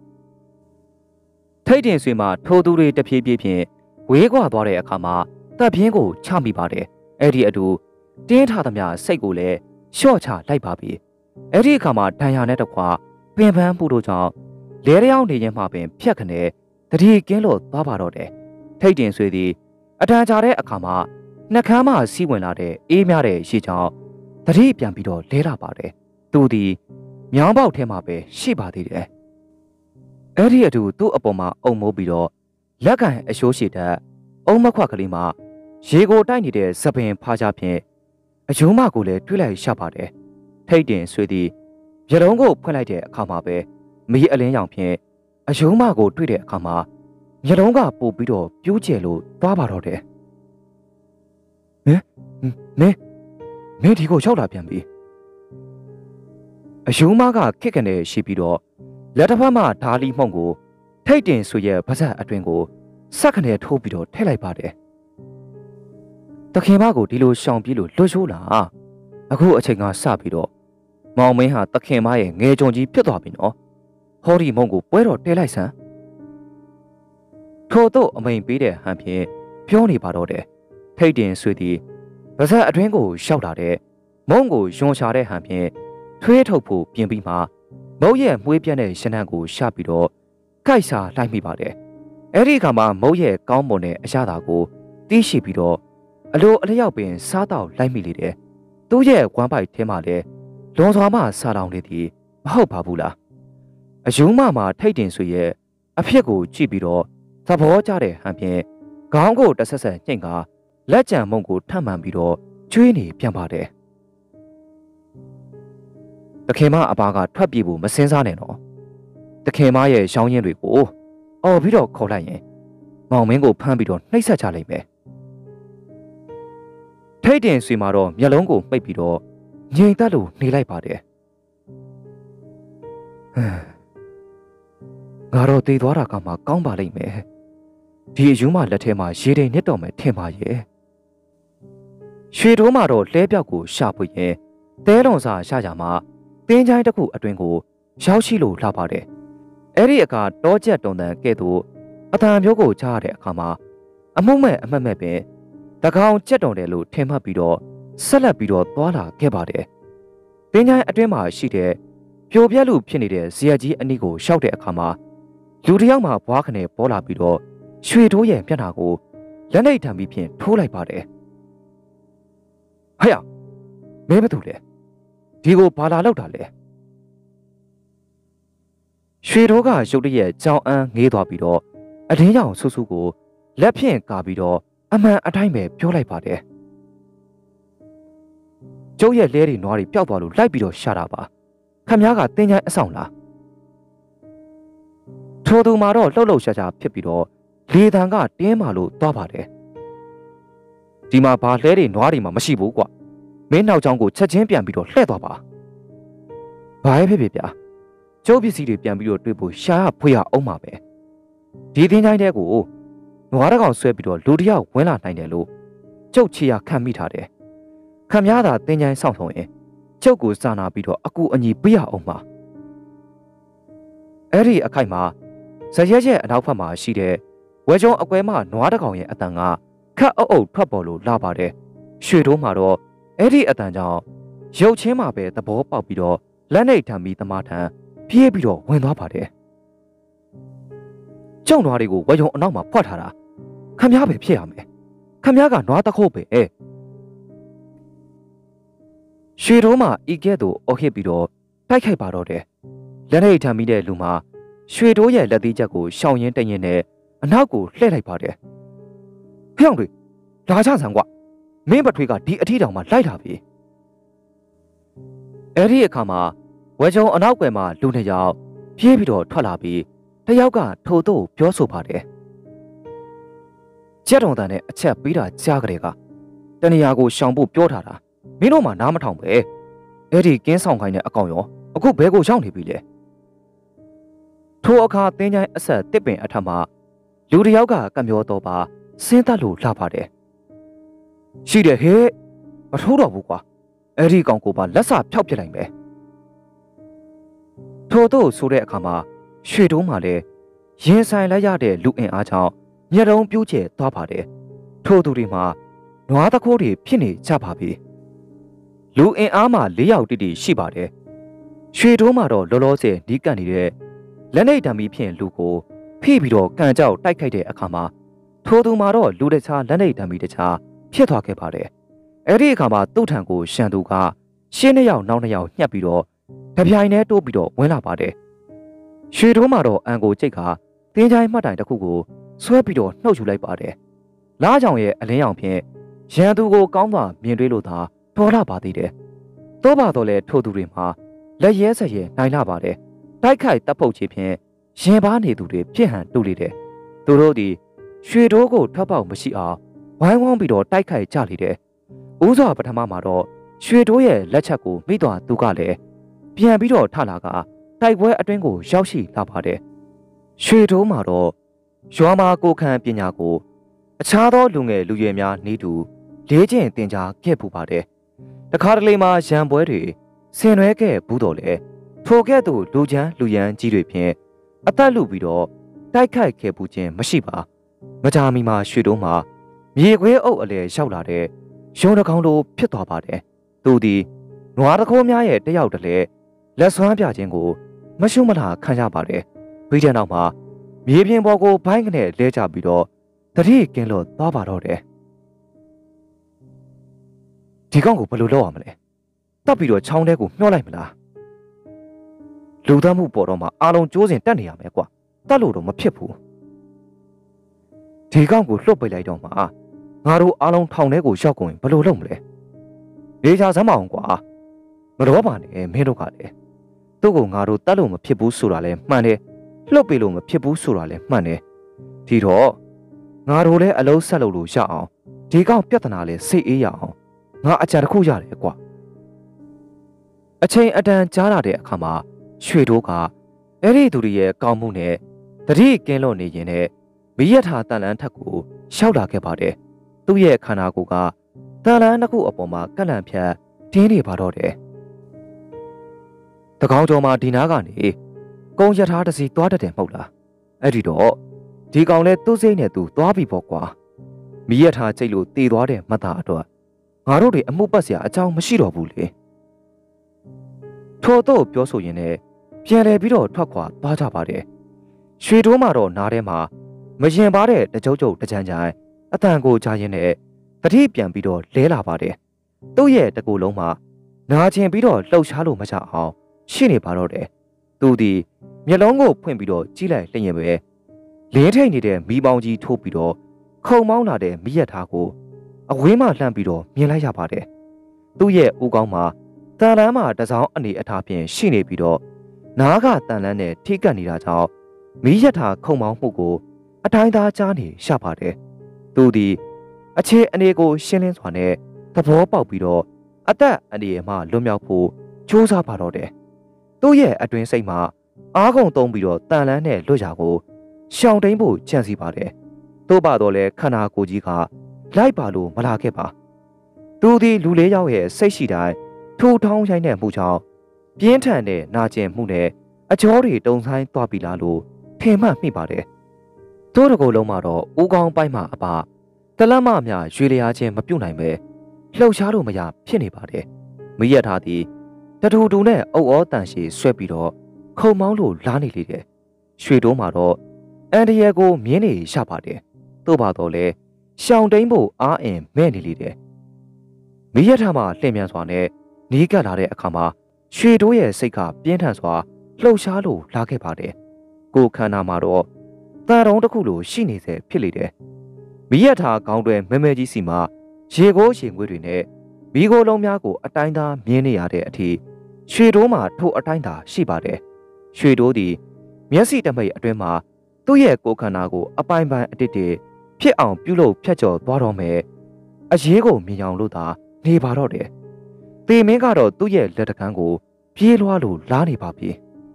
ထိတ်တင်ဆွေမှာထိုးသူတွေတဖြည်းဖြည်းဖြင့်ဝေးကွာသွားတဲ့အခါမှာတပ်ပြင်းကိုချမိပါတယ်အဲ့ဒီအတူတင်းထားသမျှစိတ်ကိုလည်းလျှော့ချလိုက်ပါပြီအဲ့ဒီအခါမှာဒဏ်ရာနဲ့တကွာပင်ပန်းမှုတို့ကြောင့်လဲလျောင်းနေခြင်းမှပင်ဖြတ်ခနဲ့တတိကင်းလို့သွားပါတော့တယ်ထိတ်တင်ဆွေသည်အတန်ကြာတဲ့အခါမှာနှကမ်းမှစီးဝင်လာတဲ့အေးမြတဲ့ရေချောင်းတတိပြန်ပြီးတော့လဲလာပါတယ်သူသည်မြောင်းပေါက်ထဲမှာပဲရှိပါသေးတယ်အဲ့ဒီအတူသူ့အပေါ်မှာအုံမိုးပြီးတော့လက်ကန်အရှိုးရှိတဲ့အုံမခွက်ကလေးမှာရေကိုတိုက်နေတဲ့သပင်ဖားကြဖြင့်အယုံမကိုလည်းတွေးလိုက်ရှာပါတယ်ထိတ်တင်ဆွေသည်မျက်လုံးကိုဖွင့်လိုက်တဲ့အခါမှာပဲမီးအလင်းရောင်ဖြင့်အယုံမကိုတွေ့တဲ့အခါမှာမျက်လုံးကပို့ပြီးတော့ပြိုးကျယ်လို့သွားပါတော့တယ်မင်းမင်းမင်းဒီကိုရောက်လာပြန်ပြီအယုံမကခက်ကနေရှိပြီးတော့လက်တစ်ဖက်မှဓာလီမှုန့်ကိုထိတ်တင်ဆွေရဲ့ပါးစပ်အတွင်းကိုစက်ခနဲ့ထိုးပြီးတော့ထည့်လိုက်ပါတယ်တခင်မကိုဒီလိုရှောင်ပြေးလို့လွတ်ချိုးလာအခုအချိန်ကစပြီးတော့မောင်မင်းဟာတခင်မရဲ့ငယ်ကြုံကြီးဖြစ်သွားပြီနော်ဟောဒီမုံကိုပွဲတော်တဲလိုက်စမ်းထို့တော့အမိန်ပေးတဲ့ဟန်ဖြင့်ပြောနေပါတော့တယ်ထိတ်တင်ဆွေသည်ပါးစပ်အတွင်းကိုရှောက်လာတဲ့မုံကိုယွန်ရှာတဲ့ဟန်ဖြင့်ထွေးထုတ်ဖို့ပြင်ပြီးမှမုံရဲ့မွေးပြတ်တဲ့ရှင်နှံကိုရှာပြီးတော့ကိုက်စာလိုက်မိပါတယ်အဲ့ဒီခါမှာမုံရဲ့ကောင်းမွန်တဲ့အရာသာကိုတီးရှိပြီးတော့အလိုအလျောက်ပင်စားတော့လိုက်မိလေတယ်သူ့ရဲ့ဝမ်းပိုက်ထဲမှာလည်းလွန်စွာမှစားတောင်းနေသည်မဟုတ်ပါဘူးလားအယူမမှာထိတ်တင်ဆွေရဲ့အဖြစ်ကိုကြည့်ပြီးတော့သဘောကျတဲ့ဟန်ဖြင့်ခေါင်းကိုတဆက်ဆက်ညှိ့ကလက်ကြံမုံကိုထပ်မှန်ပြီးတော့ကျွေးနေပြန်ပါတယ်တခင်မအပါကထွက်ပြေးဖို့မစင်းစားနဲ့နော်တခင်မရဲ့ရောင်းရင်းတွေကိုအော်ပြီးတော့ခေါ်လိုက်ရင်မောင်မင်းကိုဖမ်းပြီးတော့နှိပ်စက်ချလိုက်မယ်ထိတ်တင်ဆွေမှာတော့မျက်လုံးကိုမှိတ်ပြီးတော့ငြိမ်သက်လို့နေလိုက်ပါတယ်ငါတော့တည်သွားတာကမှကောင်းပါလိမ့်မယ်ဒီအယူမလက်ထဲမှာရေတိမ်နစ်တော်မယ်ထင်ပါရဲ့ရွှေတိုးမှာတော့လဲပြောက်ကိုရှာဖွေရင်တဲလွန်စာရှာကြမှာတင်းချိုင်းတစ်ခုအတွင်းကိုရောက်ရှိလို့လှပါတယ်အဲ့ဒီအခါတောကျက်တုံတန်ကဲ့သို့အတန်မျိုးကိုကြားရတဲ့အခါမှာအမှုမဲ့အမှတ်မဲ့ပဲတကောင်ကျက်တုံတယ်လို့ထင်မှတ်ပြီးတော့ဆက်လက်ပြီးတော့သွားလာခဲ့ပါတယ်တင်းချိုင်းအတွင်းမှာရှိတဲ့ပြိုပြက်လူဖြစ်နေတဲ့ဇေယျကြီးအနီးကိုရှောက်တဲ့အခါမှာလူတစ်ယောက်မှဘွားခနဲ့ပေါ်လာပြီးတော့ရွှေတိုးရဲ့မျက်နှာကိုလက်နှိပ်ထံပြီးဖြင့်ထိုးလိုက်ပါတယ်ဟဲ့ရမင်းဘာလုပ်လဲဒီကိုဘာလာလောက်တာလဲရွှေတိုးကရုတ်တရက်ကြောင်အန်းငေးသွားပြီးတော့အတင်းကြောင်ဆူဆူကိုလက်ဖြင့်ကာပြီးတော့အမှန်အတိုင်းပဲပြောလိုက်ပါတယ်ကျုပ်ရဲ့လဲတွေနွားတွေပျောက်သွားလို့လိုက်ပြီးတော့ရှာတာပါခမည်းကတင်းချိုင်းအဆောင်လားထိုသူမှာတော့လှုပ်လှုပ်ရှားရှားဖြစ်ပြီးတော့လေတံကတင်းမာလို့သွားပါတယ်ဒီမှာဘာလဲတွေနွားတွေမှမရှိဘူးကွာမင်းနောက်ချောင်းကိုချက်ချင်းပြန်ပြီးတော့လှည့်သွားပါဘာပဲဖြစ်ဖြစ်ဗျာကျုပ်ပစ္စည်းတွေပြန်ပြီးတော့တွေ့ဖို့ရှားဖွေရအောင်ပါပဲဒီတင်းချိုင်းတဲ့ကိုနွားတကောင်ဆွဲပြီးတော့လူတယောက်ဝင်လာနိုင်တယ်လို့ကျုပ်ချီရခံမိထားတယ်ခမည်းသာတင်းချိုင်းဆောင်ဆောင်ရင်ကျုပ်ကိုစာနာပြီးတော့အကူအညီပေးရအောင်ပါအဲ့ဒီအခိုက်မှာဇရက်ရဲ့အနောက်ဘက်မှာရှိတဲ့ဝဲကျုံအကွဲမှနွားတကောင်ရဲ့အတန်ကခက်အုပ်အုပ်ထွက်ပေါ်လို့လာပါတယ်ရွှေတိုးမှာတော့အဲ့ဒီအတန်ကြောင့်ရုပ်ချင်းမှာပဲသဘောပေါက်ပြီးတော့လက်နှိပ်ထံပြီးသမားထံပြေးပြီးတော့ဝင်သွားပါတယ်ကျုံနွားတွေကိုဝဲကျုံအနောက်မှာဖွက်ထားတာခမည်းပဲဖြစ်ရမယ်ခမည်းကနွားတခုတ်ပဲရွှေတိုးမှာဤကဲ့သို့အော်ဟစ်ပြီးတော့တိုက်ခိုက်ပါတော့တယ်လက်နှိပ်ထံပြီးတဲ့လူမှာရွှေတိုးရဲ့လက်သေးချက်ကိုရှောင်ရင်းတက်ရင်နဲ့အနောက်ကိုလှည့်လိုက်ပါတယ်ဖျောင်းတွေလာကြဆန်ကွာမင်းပထွေးကဒီအထီတောင်မှလိုက်တာပြီအဲ့ဒီအခါမှာဝဲချုံအနောက်ကွယ်မှာလူနှစ်ယောက်ပြေးပြီးတော့ထွက်လာပြီးတယောက်ကထိုတို့ပြောဆိုပါတယ်ကျက်တော်တန်နဲ့အချက်ပေးတာကြားကြတဲ့ကတနေရာကိုရှောင်ဖို့ပြောထားတာမင်းတို့မှနားမထောင်ပဲအဲ့ဒီကင်းဆောင်ခိုင်းတဲ့အကောင်ရောအခုဘဲကိုရောက်နေပြီလေထိုအခါသင်ချိုင်းအဆက်တစ်ပင်အထက်မှာလူတစ်ယောက်ကကံပြောတော့ပါစင်းသက်လို့လှပါတယ်ရှိတယ်ဟဲ့မထိုးတော့ဘူးကွာအဲ့ဒီကောင်ကိုပါလက်စဖြောက်ပြလိုက်မယ်ထို့တို့ဆိုတဲ့အခါမှာရွှေတုံးမှလည်းရင်ဆိုင်လိုက်ရတဲ့လူအင်အားကြောင့်မျက်လုံးပြူးကျဲသွားပါတယ်ထို့သူတွေမှာနွားတခိုးတွေဖြစ်နေကြပါပြီလူအင်အားမှာ၄ယောက်တိတိရှိပါတယ်ရွှေတုံးမှာတော့လောလောဆယ်နီးကပ်နေတဲ့လက်နေတံမီဖြင့်လူကိုဖိပြီးတော့ကန်ကြောက်တိုက်ခိုက်တဲ့အခါမှာထိုသူမှာတော့လူတခြားလက်နေတံမီတခြားဖြစ်သွားခဲ့ပါတယ်အဲ့ဒီအခါမှာသူ့ထံကိုရှန်သူကရှင်းနှစ်ယောက်နောက်နှစ်ယောက်ညှက်ပြီးတော့တပြိုင်တည်းတိုးပြီးတော့ဝင်လာပါတယ်ရွှေတုံးမှာတော့အန်ကိုကျိတ်ကတင်းချိုင်းမှတ်တိုင်တစ်ခုကိုဆွဲပြီးတော့နှုတ်ယူလိုက်ပါတယ်လားကြောင်ရဲ့အလင်းရောင်ဖြင့်ရန်သူကိုကောင်းစွာမြင်တွေ့လို့သာတော်လာပါသေးတယ်တိုးပါတော့လဲထို့သူတွေမှာလက်ရဲဆက်ရဲနိုင်လာပါတယ်တိုက်ခိုက်တပ်ဖုတ်ချေဖြင့်ရင်ပါနေသူတွေပြစ်ဟန်တူလေတယ်သူတို့သည်ရွှေတိုးကိုထွက်ပေါက်မရှိအောင်ဝိုင်းဝန်းပြီးတော့တိုက်ခိုက်ကြလေတယ်ဦးစွာပထမမှာတော့ရွှေတိုးရဲ့လက်ချက်ကိုမိသွားသူကလည်းပြန်ပြီးတော့ထလာကတိုက်ပွဲအတွင်းကိုရောက်ရှိလာပါတယ်ရွှေတိုးမှာတော့ရွာမှာကိုခန့်ပညာကိုအခြားသောလူငယ်လူရွယ်များနေတူလေးကျင့်သင်ကြားခဲ့ပူပါတယ်တခါတလေမှာရံပွဲတွေဆင်နွှဲခဲ့ဘူးတော့လေထိုကဲ့သို့လူချမ်းလူရန်ကြီးတွေဖြင့်အသက်လူပြီးတော့တိုက်ခိုက်ခဲ့ပူခြင်းမရှိပါမကြာမီမှာရွှေတုံးမှာမြေခွဲအုပ်အလဲရောက်လာတဲ့ရုံတကောင်လိုဖြစ်သွားပါတယ်သူသည်နွားတခိုးများရဲ့တယောက်တည်းလက်ဆွမ်းပြခြင်းကိုမရှုမလားခံရပါတယ်ပြီးတဲ့နောက်မှာမြေပြင်ပေါ်ကိုဘိုင်းကနေလဲကျပြီးတော့တတိကင်းလို့သွားပါတော့တယ်ဒီကောင်ကိုဘယ်လိုလုပ်ရမလဲတပ်ပြီးတော့ချောင်းထဲကိုမျှောလိုက်မလားလူသားမှုပေါ်တော့မှအားလုံးကြိုးစင်တက်နေရမယ်ကွာတတ်လို့တော့မဖြစ်ဘူးဒီကောင်ကိုလွတ်ပိတ်လိုက်တော့မှငါတို့အားလုံးထောင်ထဲကိုရောက်ကုန်ရင်ဘယ်လိုလုပ်မလဲနေချာစမ်းမအောင်ကွာမတော်ပါနဲ့မင်းတို့ကလည်းသူ့ကိုငါတို့တတ်လို့မဖြစ်ဘူးဆိုတာလဲမှန်တယ်လွတ်ပိတ်လို့မဖြစ်ဘူးဆိုတာလဲမှန်တယ်ဒီတော့ငါတို့လည်းအလုံးဆက်လုပ်လို့ရအောင်ဒီကောင်ပြဿနာလဲစိတ်အေးရအောင်ငါအကြံတစ်ခုရတယ်ကွာအချိန်အတန်ကြားလာတဲ့အခါမှာရွှေတိုးကအဲ့ဒီသူတွေရဲ့ကောင်းမှုနဲ့တတိကင်းလို့နေရင်နဲ့မီးရထားတန်လန်းထက်ကိုရှောက်လာခဲ့ပါတယ်သူ့ရဲ့ခန္ဓာကိုယ်ကတန်လန်းတစ်ခုအပေါ်မှာကန့်လန့်ဖြတ်တင်းနေပါတော့တယ်တကောင်းကျော်မှာဒီနားကနေကုန်းရထားတစ်စီးသွားတတ်တယ်မဟုတ်လားအဲ့ဒီတော့ဒီကောင်လဲသူ့စိတ်နဲ့သူသွားပြီပေါ့ကွာမီးရထားကျိတ်လို့တည်သွားတဲ့မတ်သားအတွက်ငါတို့တွေအမှုပတ်စရာအကြောင်းမရှိတော့ဘူးလေထို့တော့ပြောဆိုရင်လည်းပြန်လဲပြီးတော့ထွက်ခွာသွားကြပါတယ်ရွှေတိုးမှာတော့နားထဲမှာမရင်ပါတဲ့တကြုတ်ကြုတ်တကြံကြံအတန်ကိုကြားရင်းနဲ့တတိပြန်ပြီးတော့လဲလာပါတယ်သူ့ရဲ့တကူလုံးမှာနာကျင်ပြီးတော့လှုပ်ရှားလို့မချအောင်ရှိနေပါတော့တယ်သူဒီမျက်လုံးကိုဖွင့်ပြီးတော့ကြီးလိုက်လျင်ပဲလင်းထိန်နေတဲ့မီးပေါင်းကြီးထိုးပြီးတော့ခုံမောင်းလာတဲ့မီးရထားကိုအဝေးမှလှမ်းပြီးတော့မြင်လိုက်ရပါတယ်သူ့ရဲ့ဦးခေါင်းမှာတန်လန်းမှာတစောင်းအနေအထားဖြင့်ရှိနေပြီးတော့နားကတန်လန်းနဲ့ထိကပ်နေတာကြောင့်မီးရထားခုံမောင်းမှုကိုအတိုင်းသားကြားနေရပါတယ်သူဒီအခြေအနေကိုရှင်းလင်းစွာနဲ့သဘောပေါက်ပြီးတော့အသက်အနေအမှလွတ်မြောက်ဖို့ကြိုးစားပါတော့တယ်သူ့ရဲ့အတွင်းစိတ်မှာအားကုန်သုံးပြီးတော့တန်လန်းနဲ့လွတ်ရာကိုရှောင်တိန်ဖို့ကြံစီပါတယ်သို့ပါတော့လဲခန္ဓာကိုယ်ကြီးကလိုက်ပါလို့မလာခဲ့ပါသူဒီလူလေးယောက်ရဲ့စိတ်ရှိတိုင်းထူထောင်းရိုင်းတဲ့မှုကြောင့်ပြင်းထန်တဲ့နာကျင်မှုနဲ့အကြောတွေတုံဆိုင်သွားပြီလားလို့ထင်မှတ်မိပါတယ်တို့တကူလုံးမှာတော့ဦးကောင်းပိုင်းမှာအပါတလက်မများရွေလျားခြင်းမပြုတ်နိုင်ပဲလှုပ်ရှားလို့မရဖြစ်နေပါတယ်မိရထားသည်တထူတူနဲ့အုပ်ဩတန်ရှည်ဆွဲပြီးတော့ခုံမောင်းလို့လားနေလေတယ်ရွှေတိုးမှာတော့အန်တရဲကိုမြင်းနေရပါတယ်တို့ပါတော့လဲရှောင်တိန်ဖို့အားအင်မဲ့နေလေတယ်မိရထားမှာလှည့်မြန်စွာနဲ့နီးကပ်လာတဲ့အခါမှာရွှေတိုးရဲ့စိတ်ကပြင်းထန်စွာလှုပ်ရှားလို့လာခဲ့ပါတယ်ကိုခန္ဓာမှာတော့တန်တုံးတစ်ခုလိုရှိနေစေဖြစ်လေတယ်မိရထားခေါင်းတွဲမဲမဲကြီးစီမှာရေကိုးရေငွေတွေနဲ့မိโกလုံးများကိုအတိုင်းသားမြင်းနေရတဲ့အထိရွှေတိုးမှာထိုအတိုင်းသာရှိပါတယ်ရွှေတိုးသည်မျက်စိတမိတ်အတွင်းမှာသူ့ရဲ့ကိုယ်ခန္ဓာကိုအပိုင်ပိုင်အတစ်တစ်ဖြစ်အောင်ပြုလုပ်ဖြတ်ကျော်သွားတော့မယ်အရေးကိုမြင်အောင်လို့သာနေပါတော့တယ်သေမင်းကတော့သူ့ရဲ့လက်တကမ်းကိုပြေးလွှားလို့လားနေပါပြီ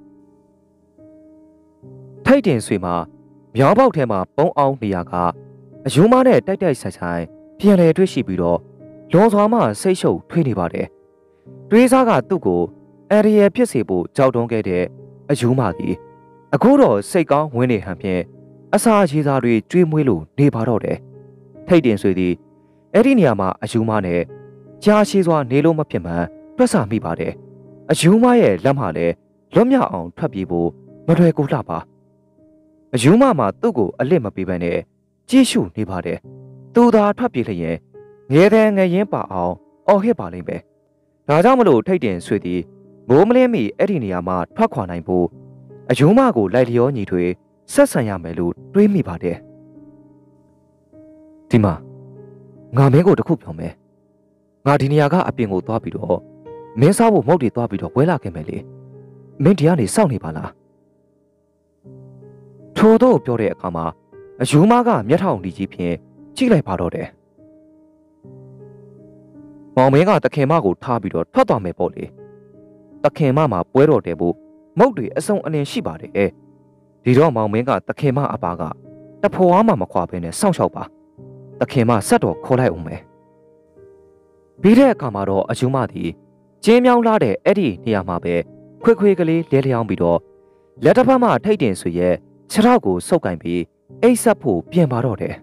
ထိုက်တင်ဆွေမှာမြောင်းပေါက်ထဲမှာပုံအောင်နေရကအယူမနဲ့တိုက်တိုက်ဆိုင်ဆိုင်ပြန်လည်တွေ့ရှိပြီးတော့လွန်စွာမှစိတ်ရှုပ်ထွေးနေပါတယ်တွေးစားကသူ့ကိုအရီယယ်ဖြစ်စေဖို့ကြောက်တုံးခဲ့တဲ့အယူမသည်အခုတော့စိတ်ကောင်းဝင်နေဟန်ဖြင့်အစာရေစာတွေကျွေးမွေးလို့နေပါတော့တယ်ထိတ်တင်ဆွေသည်အဲ့ဒီနေရာမှာအယူမနဲ့ကြားရှိစွာနေလို့မဖြစ်မှန်တွက်ဆမိပါတယ်အယူမရဲ့လက်မှလည်းလွတ်မြောက်အောင်ထွက်ပြေးဖို့မလွယ်ကူလှပါအယူမမှာသူ့ကိုအလစ်မပေးဘဲနဲ့ကြည့်ရှုနေပါတယ်သူသာထွက်ပြေးလျင်ငဲတဲ့ငရင်ပါအောင်အော်ဟစ်ပါလိမ့်မယ်ဒါကြောင့်မလို့ထိတ်တင်ဆွေသည်မိုးမလင်းမီအဲ့ဒီနေရာမှာထွက်ခွာနိုင်ဖို့အယူမကိုလိုက်လျောညီထွေဆက်ဆံရမယ်လို့တွေးမိပါတယ်ဒီမှာငါမင်းကိုတခုပြောမယ်ငါဒီနေရာကအပြင်ကိုသွားပြီးတော့မင်းစားဖို့မုတ်တွေသွားပြီးတော့ဝဲလာခဲ့မယ်လေမင်းဒီကနေစောင့်နေပါလားထို့တော့ပြောတဲ့အခါမှာအယူမကမျက်ထောင်ဒီကြီးဖြင့်ကြည့်လိုက်ပါတော့တယ်မောင်မင်းကတခင်မကိုထားပြီးတော့ထွက်သွားမယ်ပေါ့လေတခင်မမှာပွဲတော်တယ်ဖို့မုတ်တွေအစုံအလင်ရှိပါတယ်ဒီတော့မောင်မင်းကတခင်မအပါကတဖွားမှမခွာဘဲနဲ့စောင့်ရှောက်ပါတခင်မဆက်တော်ခေါ်လိုက်အောင်မယ်ပြီးတဲ့အခါမှာတော့အယူမသည်ကျင်းမြောင်းလာတဲ့အဲ့ဒီနေရာမှာပဲခွေခွေကလေးလဲလျောင်းပြီးတော့လက်တစ်ဖက်မှထိတ်တင်ဆွေရဲ့ခြေထောက်ကိုဆုပ်ကင်ပြီးအိတ်ဆက်ဖို့ပြင်ပါတော့တယ်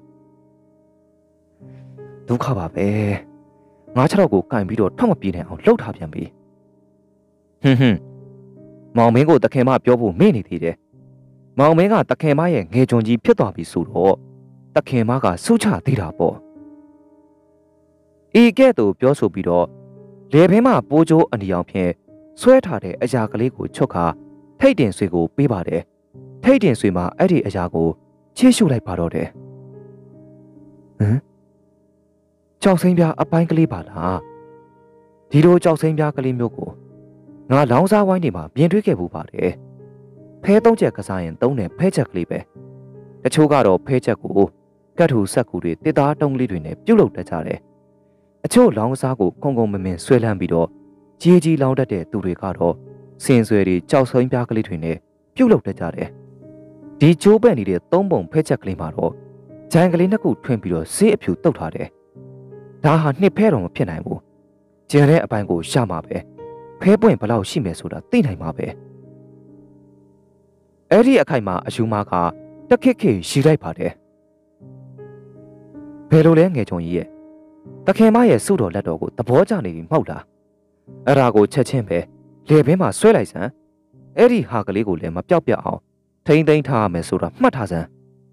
ဒုက္ခပါပဲငါခြေထောက်ကိုကင်ပြီးတော့ထောက်မပြေးနိုင်အောင်လှုပ်ထားပြန်ပြီဟွန်းဟွန်းမောင်မင်းကိုတခင်မပြောဖို့မေ့နေသေးတယ်မောင်မင်းကတခင်မရဲ့ငယ်ကြုံကြီးဖြစ်သွားပြီဆိုတော့တခင်မကစုချသေးတာပေါ့ဤကဲ့သို့ပြောဆိုပြီးတော့လေဘင်းမှပိုးကြိုးအနီအောင်ဖြင့်ဆွဲထားတဲ့အရာကလေးကိုချုပ်ခါထိတ်တင်ဆွေကိုပေးပါတယ်ထိတ်တင်ဆွေမှာအဲ့ဒီအရာကိုချေးရှုလိုက်ပါတော့တယ်ဟမ်ကြောက်စိမ့်ပြအပိုင်းကလေးပါလားဒီလိုကြောက်စိမ့်ပြကလေးမျိုးကိုငါလောင်းစားဝိုင်းနေမှာမြင်တွေ့ခဲ့ဘူးပါတယ်ဖဲသုံးချက်ကစားရင်သုံးတယ်ဖဲချက်ကလေးပဲတချို့ကတော့ဖဲချက်ကိုကတ်ထူဆက်ကူတွေတစ်သားတုံးလေးတွေနဲ့ပြုတ်လုတတ်ကြတယ်အချို့လောင်းစားကိုခုံခုံမမင်ဆွဲလန်းပြီးတော့ကြီးကြီးလောင်းတတ်တဲ့သူတွေကတော့စင်ဆွဲတွေကြောက်စိမ့်ပြကလေးတွေနဲ့ပြုတ်လုတတ်ကြတယ်ဒီကျိုးပန့်နေတဲ့သုံးပုံဖဲချက်ကလေးမှာတော့ဂျိုင်ကလေးနှစ်ခုထွင်းပြီးတော့ဈေးအဖြူတုတ်ထားတယ်ဒါဟာနှစ်ဖဲတော့မဖြစ်နိုင်ဘူးကျန်တဲ့အပိုင်းကိုရှာမှာပဲဖဲပွင့်ဘလောက်ရှိမယ်ဆိုတာသိနိုင်မှာပဲအဲ့ဒီအခိုက်မှာအယူမကတက်ခက်ခေရှိလိုက်ပါတယ်ဘယ်လိုလဲငယ်ချုံကြီးရဲ့တခင်မရဲ့စုတော်လက်တော်ကိုသဘောကျနေပြီမဟုတ်လားအဲ့ဒါကိုချက်ချင်းပဲလေဘင်းမှာဆွဲလိုက်စမ်းအဲ့ဒီဟာကလေးကိုလည်းမပြောက်ပြက်အောင်ထိမ့်သိမ့်ထားရမယ်ဆိုတာမှတ်ထားစမ်း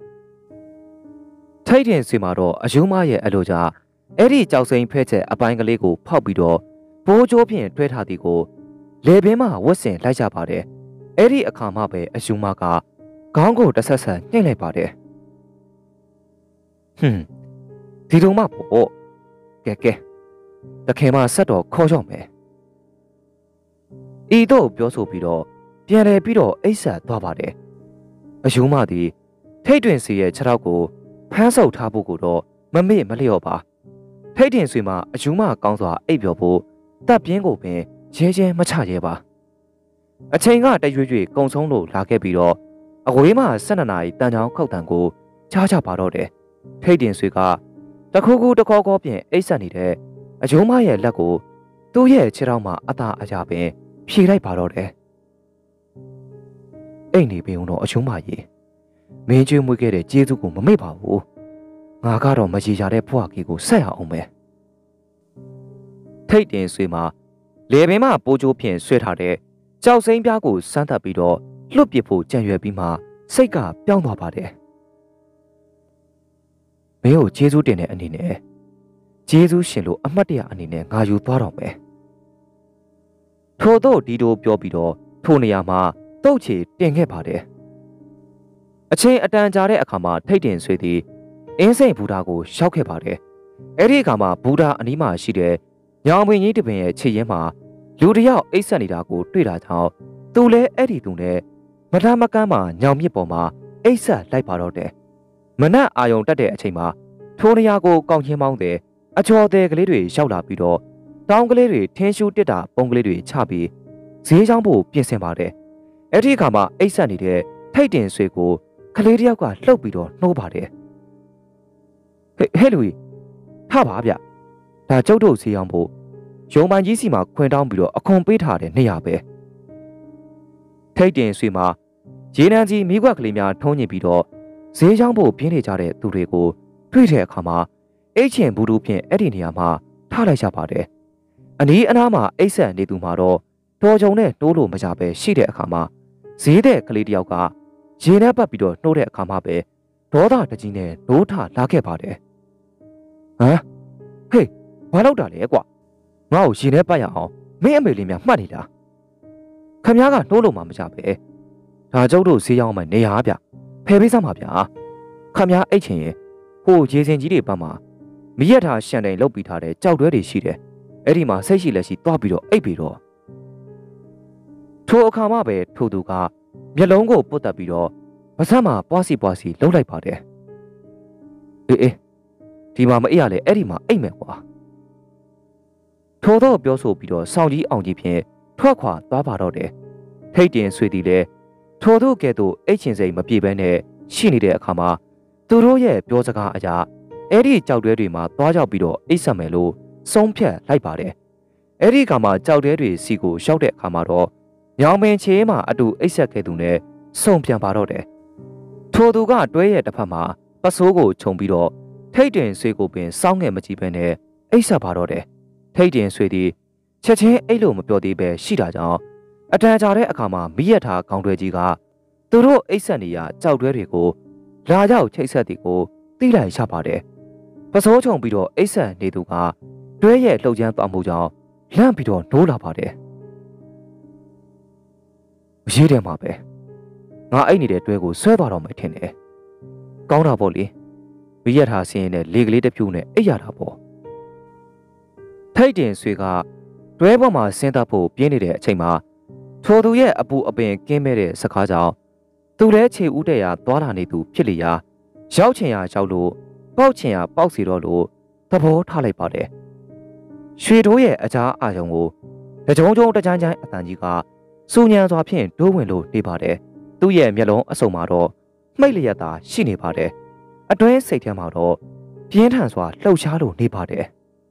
ထိတ်တင်စီမှာတော့အယူမရဲ့အလိုကြအဲ့ဒီကြောက်စိမ့်ဖဲချက်အပိုင်းကလေးကိုဖောက်ပြီးတော့ဘိုးကျိုးဖြင့်တွဲထားသည်ကိုလေဘင်းမှာဝတ်ဆင်လိုက်ကြပါတယ်အဲ့ဒီအခါမှပဲအယူမကခေါင်းကိုတဆက်ဆက်နှိမ့်လိုက်ပါတယ်ဟွန်းဒီလိုမှပေါ့ကဲကဲတခင်မဆက်တော်ခေါ်ရောက်မယ်ဤတော့ပြောဆိုပြီးတော့ပြန်လဲပြီးတော့အိတ်ဆက်သွားပါတယ်အယူမသည်ထိတ်တွင်စီရဲ့ခြေထောက်ကိုဖမ်းဆုပ်ထားဖို့ကိုတော့မမေ့မလျော့ပါထိတ်တင်ဆွေမှာအယူမကောင်းစွာအိပ်ပျော်ဖို့တပ်ပြင်းကိုပင်ရဲရဲမချရဲပါအချိန်ကတရွေ့ရွေ့ကုံဆုံးလို့လာခဲ့ပြီးတော့အဝေးမှ၁၂နာရီတန်ချောင်းခောက်တန်ကိုချားချပါတော့တယ်ထိတ်တင်ဆွေကတခုခုတခေါခေါပြင်အိတ်ဆက်နေတဲ့အယူမရဲ့လက်ကိုသူ့ရဲ့ခြေထောက်မှာအသာအရာပင်ဖြေလိုက်ပါတော့တယ်အိတ်နေပင်တော့အယူမကြီးမင်းကျွေးမွေးခဲ့တဲ့ကျေးဇူးကိုမမေ့ပါဘူးငါကတော့မကြီးကြတဲ့ဘွားကြီးကိုဆက်ရအောင်ပဲထိတ်တင်ဆွေမှာလေပင်မှပိုးကြိုးဖြင့်ဆွဲထားတဲ့ကြောက်စိမ့်ပြားကိုစမ်းသပ်ပြီးတော့လွတ်ပစ်ဖို့ကြံရွယ်ပြီးမှစိတ်ကပြောင်းသွားပါတယ်မင်းကိုကျေးဇူးတင်တဲ့အနေနဲ့ကျေးဇူးရှင်လို့အမှတ်တရအနေနဲ့ငါယူသွားတော့မယ်ထို့သောဒီလိုပြောပြီးတော့ထိုနေရာမှာတုတ်ချေတင်ခဲ့ပါတယ်အချိန်အတန်ကြာတဲ့အခါမှာထိတ်တင်ဆွေသည်အင်းစိန်ဘူတာကိုရှောက်ခဲ့ပါတယ်အဲ့ဒီအခါမှာဘူတာအနီးမှာရှိတဲ့ညောင်ပင်ကြီးတပင်ရဲ့ခြေရင်းမှာလူတယောက်အိတ်ဆက်နေတာကိုတွေ့တာကြောင့်သူလည်းအဲ့ဒီသူနဲ့မထမကမ်းမှာညောင်မြစ်ပေါ်မှာအိတ်ဆက်လိုက်ပါတော့တယ်မနက်အာယုံတက်တဲ့အချိန်မှာထိုးနေရာကိုကောင်းချင်းမောင်းတဲ့အချော်တဲ့ကလေးတွေရောက်လာပြီးတော့တောင်းကလေးတွေထင်းရှူးတက်တာပုံကလေးတွေချပြီးဈေးချောင်းဖို့ပြင်ဆင်ပါတယ်အဲ့ဒီအခါမှာအိတ်ဆက်နေတဲ့ထိတ်တင်ဆွေကိုကလေးတယောက်ကလှုပ်ပြီးတော့နှိုးပါတယ်ဟဲ့ဟဲ့လူကြီးထပါဗျဒါကျုပ်တို့ဈေးချောင်းဖို့ရုံပိုင်ကြီးစီမှာခွင်တောင်းပြီးတော့အခွန်ပေးထားတဲ့နေရာပဲထိတ်တင်ဆွေမှာရေနံကြီးမိခွက်ကလေးများထုံးညင်ပြီးတော့ဈေးချောင်းဖို့ပြင်းနေကြတဲ့သူတွေကိုတွေ့တဲ့အခါမှာအိတ်ချင်ဘူးတို့ဖြင့်အဲ့ဒီနေရာမှာထားလိုက်ကြပါတယ်အနီးအနားမှာအိတ်ဆက်နေသူမှာတော့တော်ကြုံနဲ့နှိုးလို့မကြပဲရှိတဲ့အခါမှာဈေးတဲ့ကလေးတယောက်ကရေနဲ့ပတ်ပြီးတော့နှိုးတဲ့အခါမှာပဲဒေါသတကြီးနဲ့နိုးထလာခဲ့ပါတယ်ဟမ်ဟေးဘာလုပ်တာလဲကွာငါ့ကိုရေနဲ့ပတ်ရအောင်မင်းအမေလေးများမှတ်နေလားခမ ्या ကနှိုးလို့မှမကြပဲဒါကျုပ်တို့ဈေးရောက်မှနေရဗျဖယ်ပေးစမ်းပါဗျာခမ ्या အိတ်ချင်ရင်ဟိုရေစင်ကြီးတွေပတ်မှာမီးရထားရှန်တိုင်လုတ်ပြီးထားတဲ့ကြောက်တွဲတွေရှိတယ်အဲ့ဒီမှာစိတ်ရှိလက်ရှိတွားပြီးတော့အိတ်ပြီးတော့ထိုအခါမှပဲထိုသူကမျက်လုံးကိုပုတ်တက်ပြီးတော့ပါးစပ်မှာပွားစီပွားစီလှုပ်လိုက်ပါတယ်အေးအေးဒီမှာမအိပ်ရလေအဲ့ဒီမှာအိတ်မယ်ကွာထိုတော့ပြောဆိုပြီးတော့စောင်းကြီးအောင်ကြီးဖြင့်ထွက်ခွာသွားပါတော့တယ်ထိတ်တင်ဆွေသည်လည်းထိုတို့ကဲ့သို့အိတ်ချင်စိတ်မပြေဘဲနဲ့ရှိနေတဲ့အခါမှာသူတို့ရဲ့ပြောစကားအရာအဲ့ဒီကြောက်တွဲတွေမှာသွားကြောက်ပြီးတော့အိတ်ဆက်မယ်လို့ဆုံးဖြတ်လိုက်ပါတယ်အဲ့ဒီအခါမှာကြောက်တွဲတွေစီကိုရှောက်တဲ့အခါမှာတော့ညောင်ပင်ချေမှာအတူအိတ်ဆက်ခဲ့သူနဲ့ဆုံပြန်ပါတော့တယ်ထိုသူကတွဲရဲ့တစ်ဖက်မှာပစိုးကိုခြုံပြီးတော့ထိတ်တင်ဆွေကိုပင်စောင်းငယ်မကြည့်ဘဲနဲ့အိတ်ဆက်ပါတော့တယ်ထိတ်တင်ဆွေသည်ချက်ချင်းအိတ်လို့မပြောသေးပဲရှိတာကြောင့်အတန်ကြာတဲ့အခါမှာမိရထားခေါင်းတွဲကြီးကသူတို့အိတ်ဆက်နေရကြောက်တွဲတွေကိုလာရောက်ချိတ်ဆက်သည်ကိုသိလိုက်ရပါတယ်ပစိုးချုံပြီးတော့အိတ်ဆက်နေသူကတွဲရဲ့လှုပ်ချမ်းသွားမှုကြောင့်လန့်ပြီးတော့နိုးလာပါတယ်မရေးတယ်မှာပဲငါအိတ်နေတဲ့တွဲကိုဆွဲသွားတော့မယ်ထင်တယ်ကောင်းတာပေါ့လေမိရထားဆင်းရဲ့လေကလေးတစ်ဖြူနဲ့အိတ်ရတာပေါ့ထိတ်တင်ဆွေကတွဲပေါ်မှာဆင်းသက်ဖို့ပြင်းနေတဲ့အချိန်မှာထိုသူရဲ့အပူအပင်ကင်းမဲ့တဲ့စကားကြောင့်သူလည်းခြေဦးတဲ့ရာသွားလာနေသူဖြစ်လျာရောက်ချင်ရာရောက်လို့ပေါက်ချင်ရာပေါက်စီတော့လို့သဘောထားလိုက်ပါတယ်ရွှေတိုးရဲ့အကြားအာယုံကိုတကြုံကြုံတကြမ်းကြမ်းအတန်ကြီးကစူညံစွာဖြင့်တိုးဝင်လို့နေပါတယ်သူ့ရဲ့မျက်လုံးအစုံမှာတော့မှိတ်လျက်သာရှိနေပါတယ်အတွင်းစိတ်ထဲမှာတော့ပြင်းထန်စွာလှုပ်ရှားလို့နေပါတယ်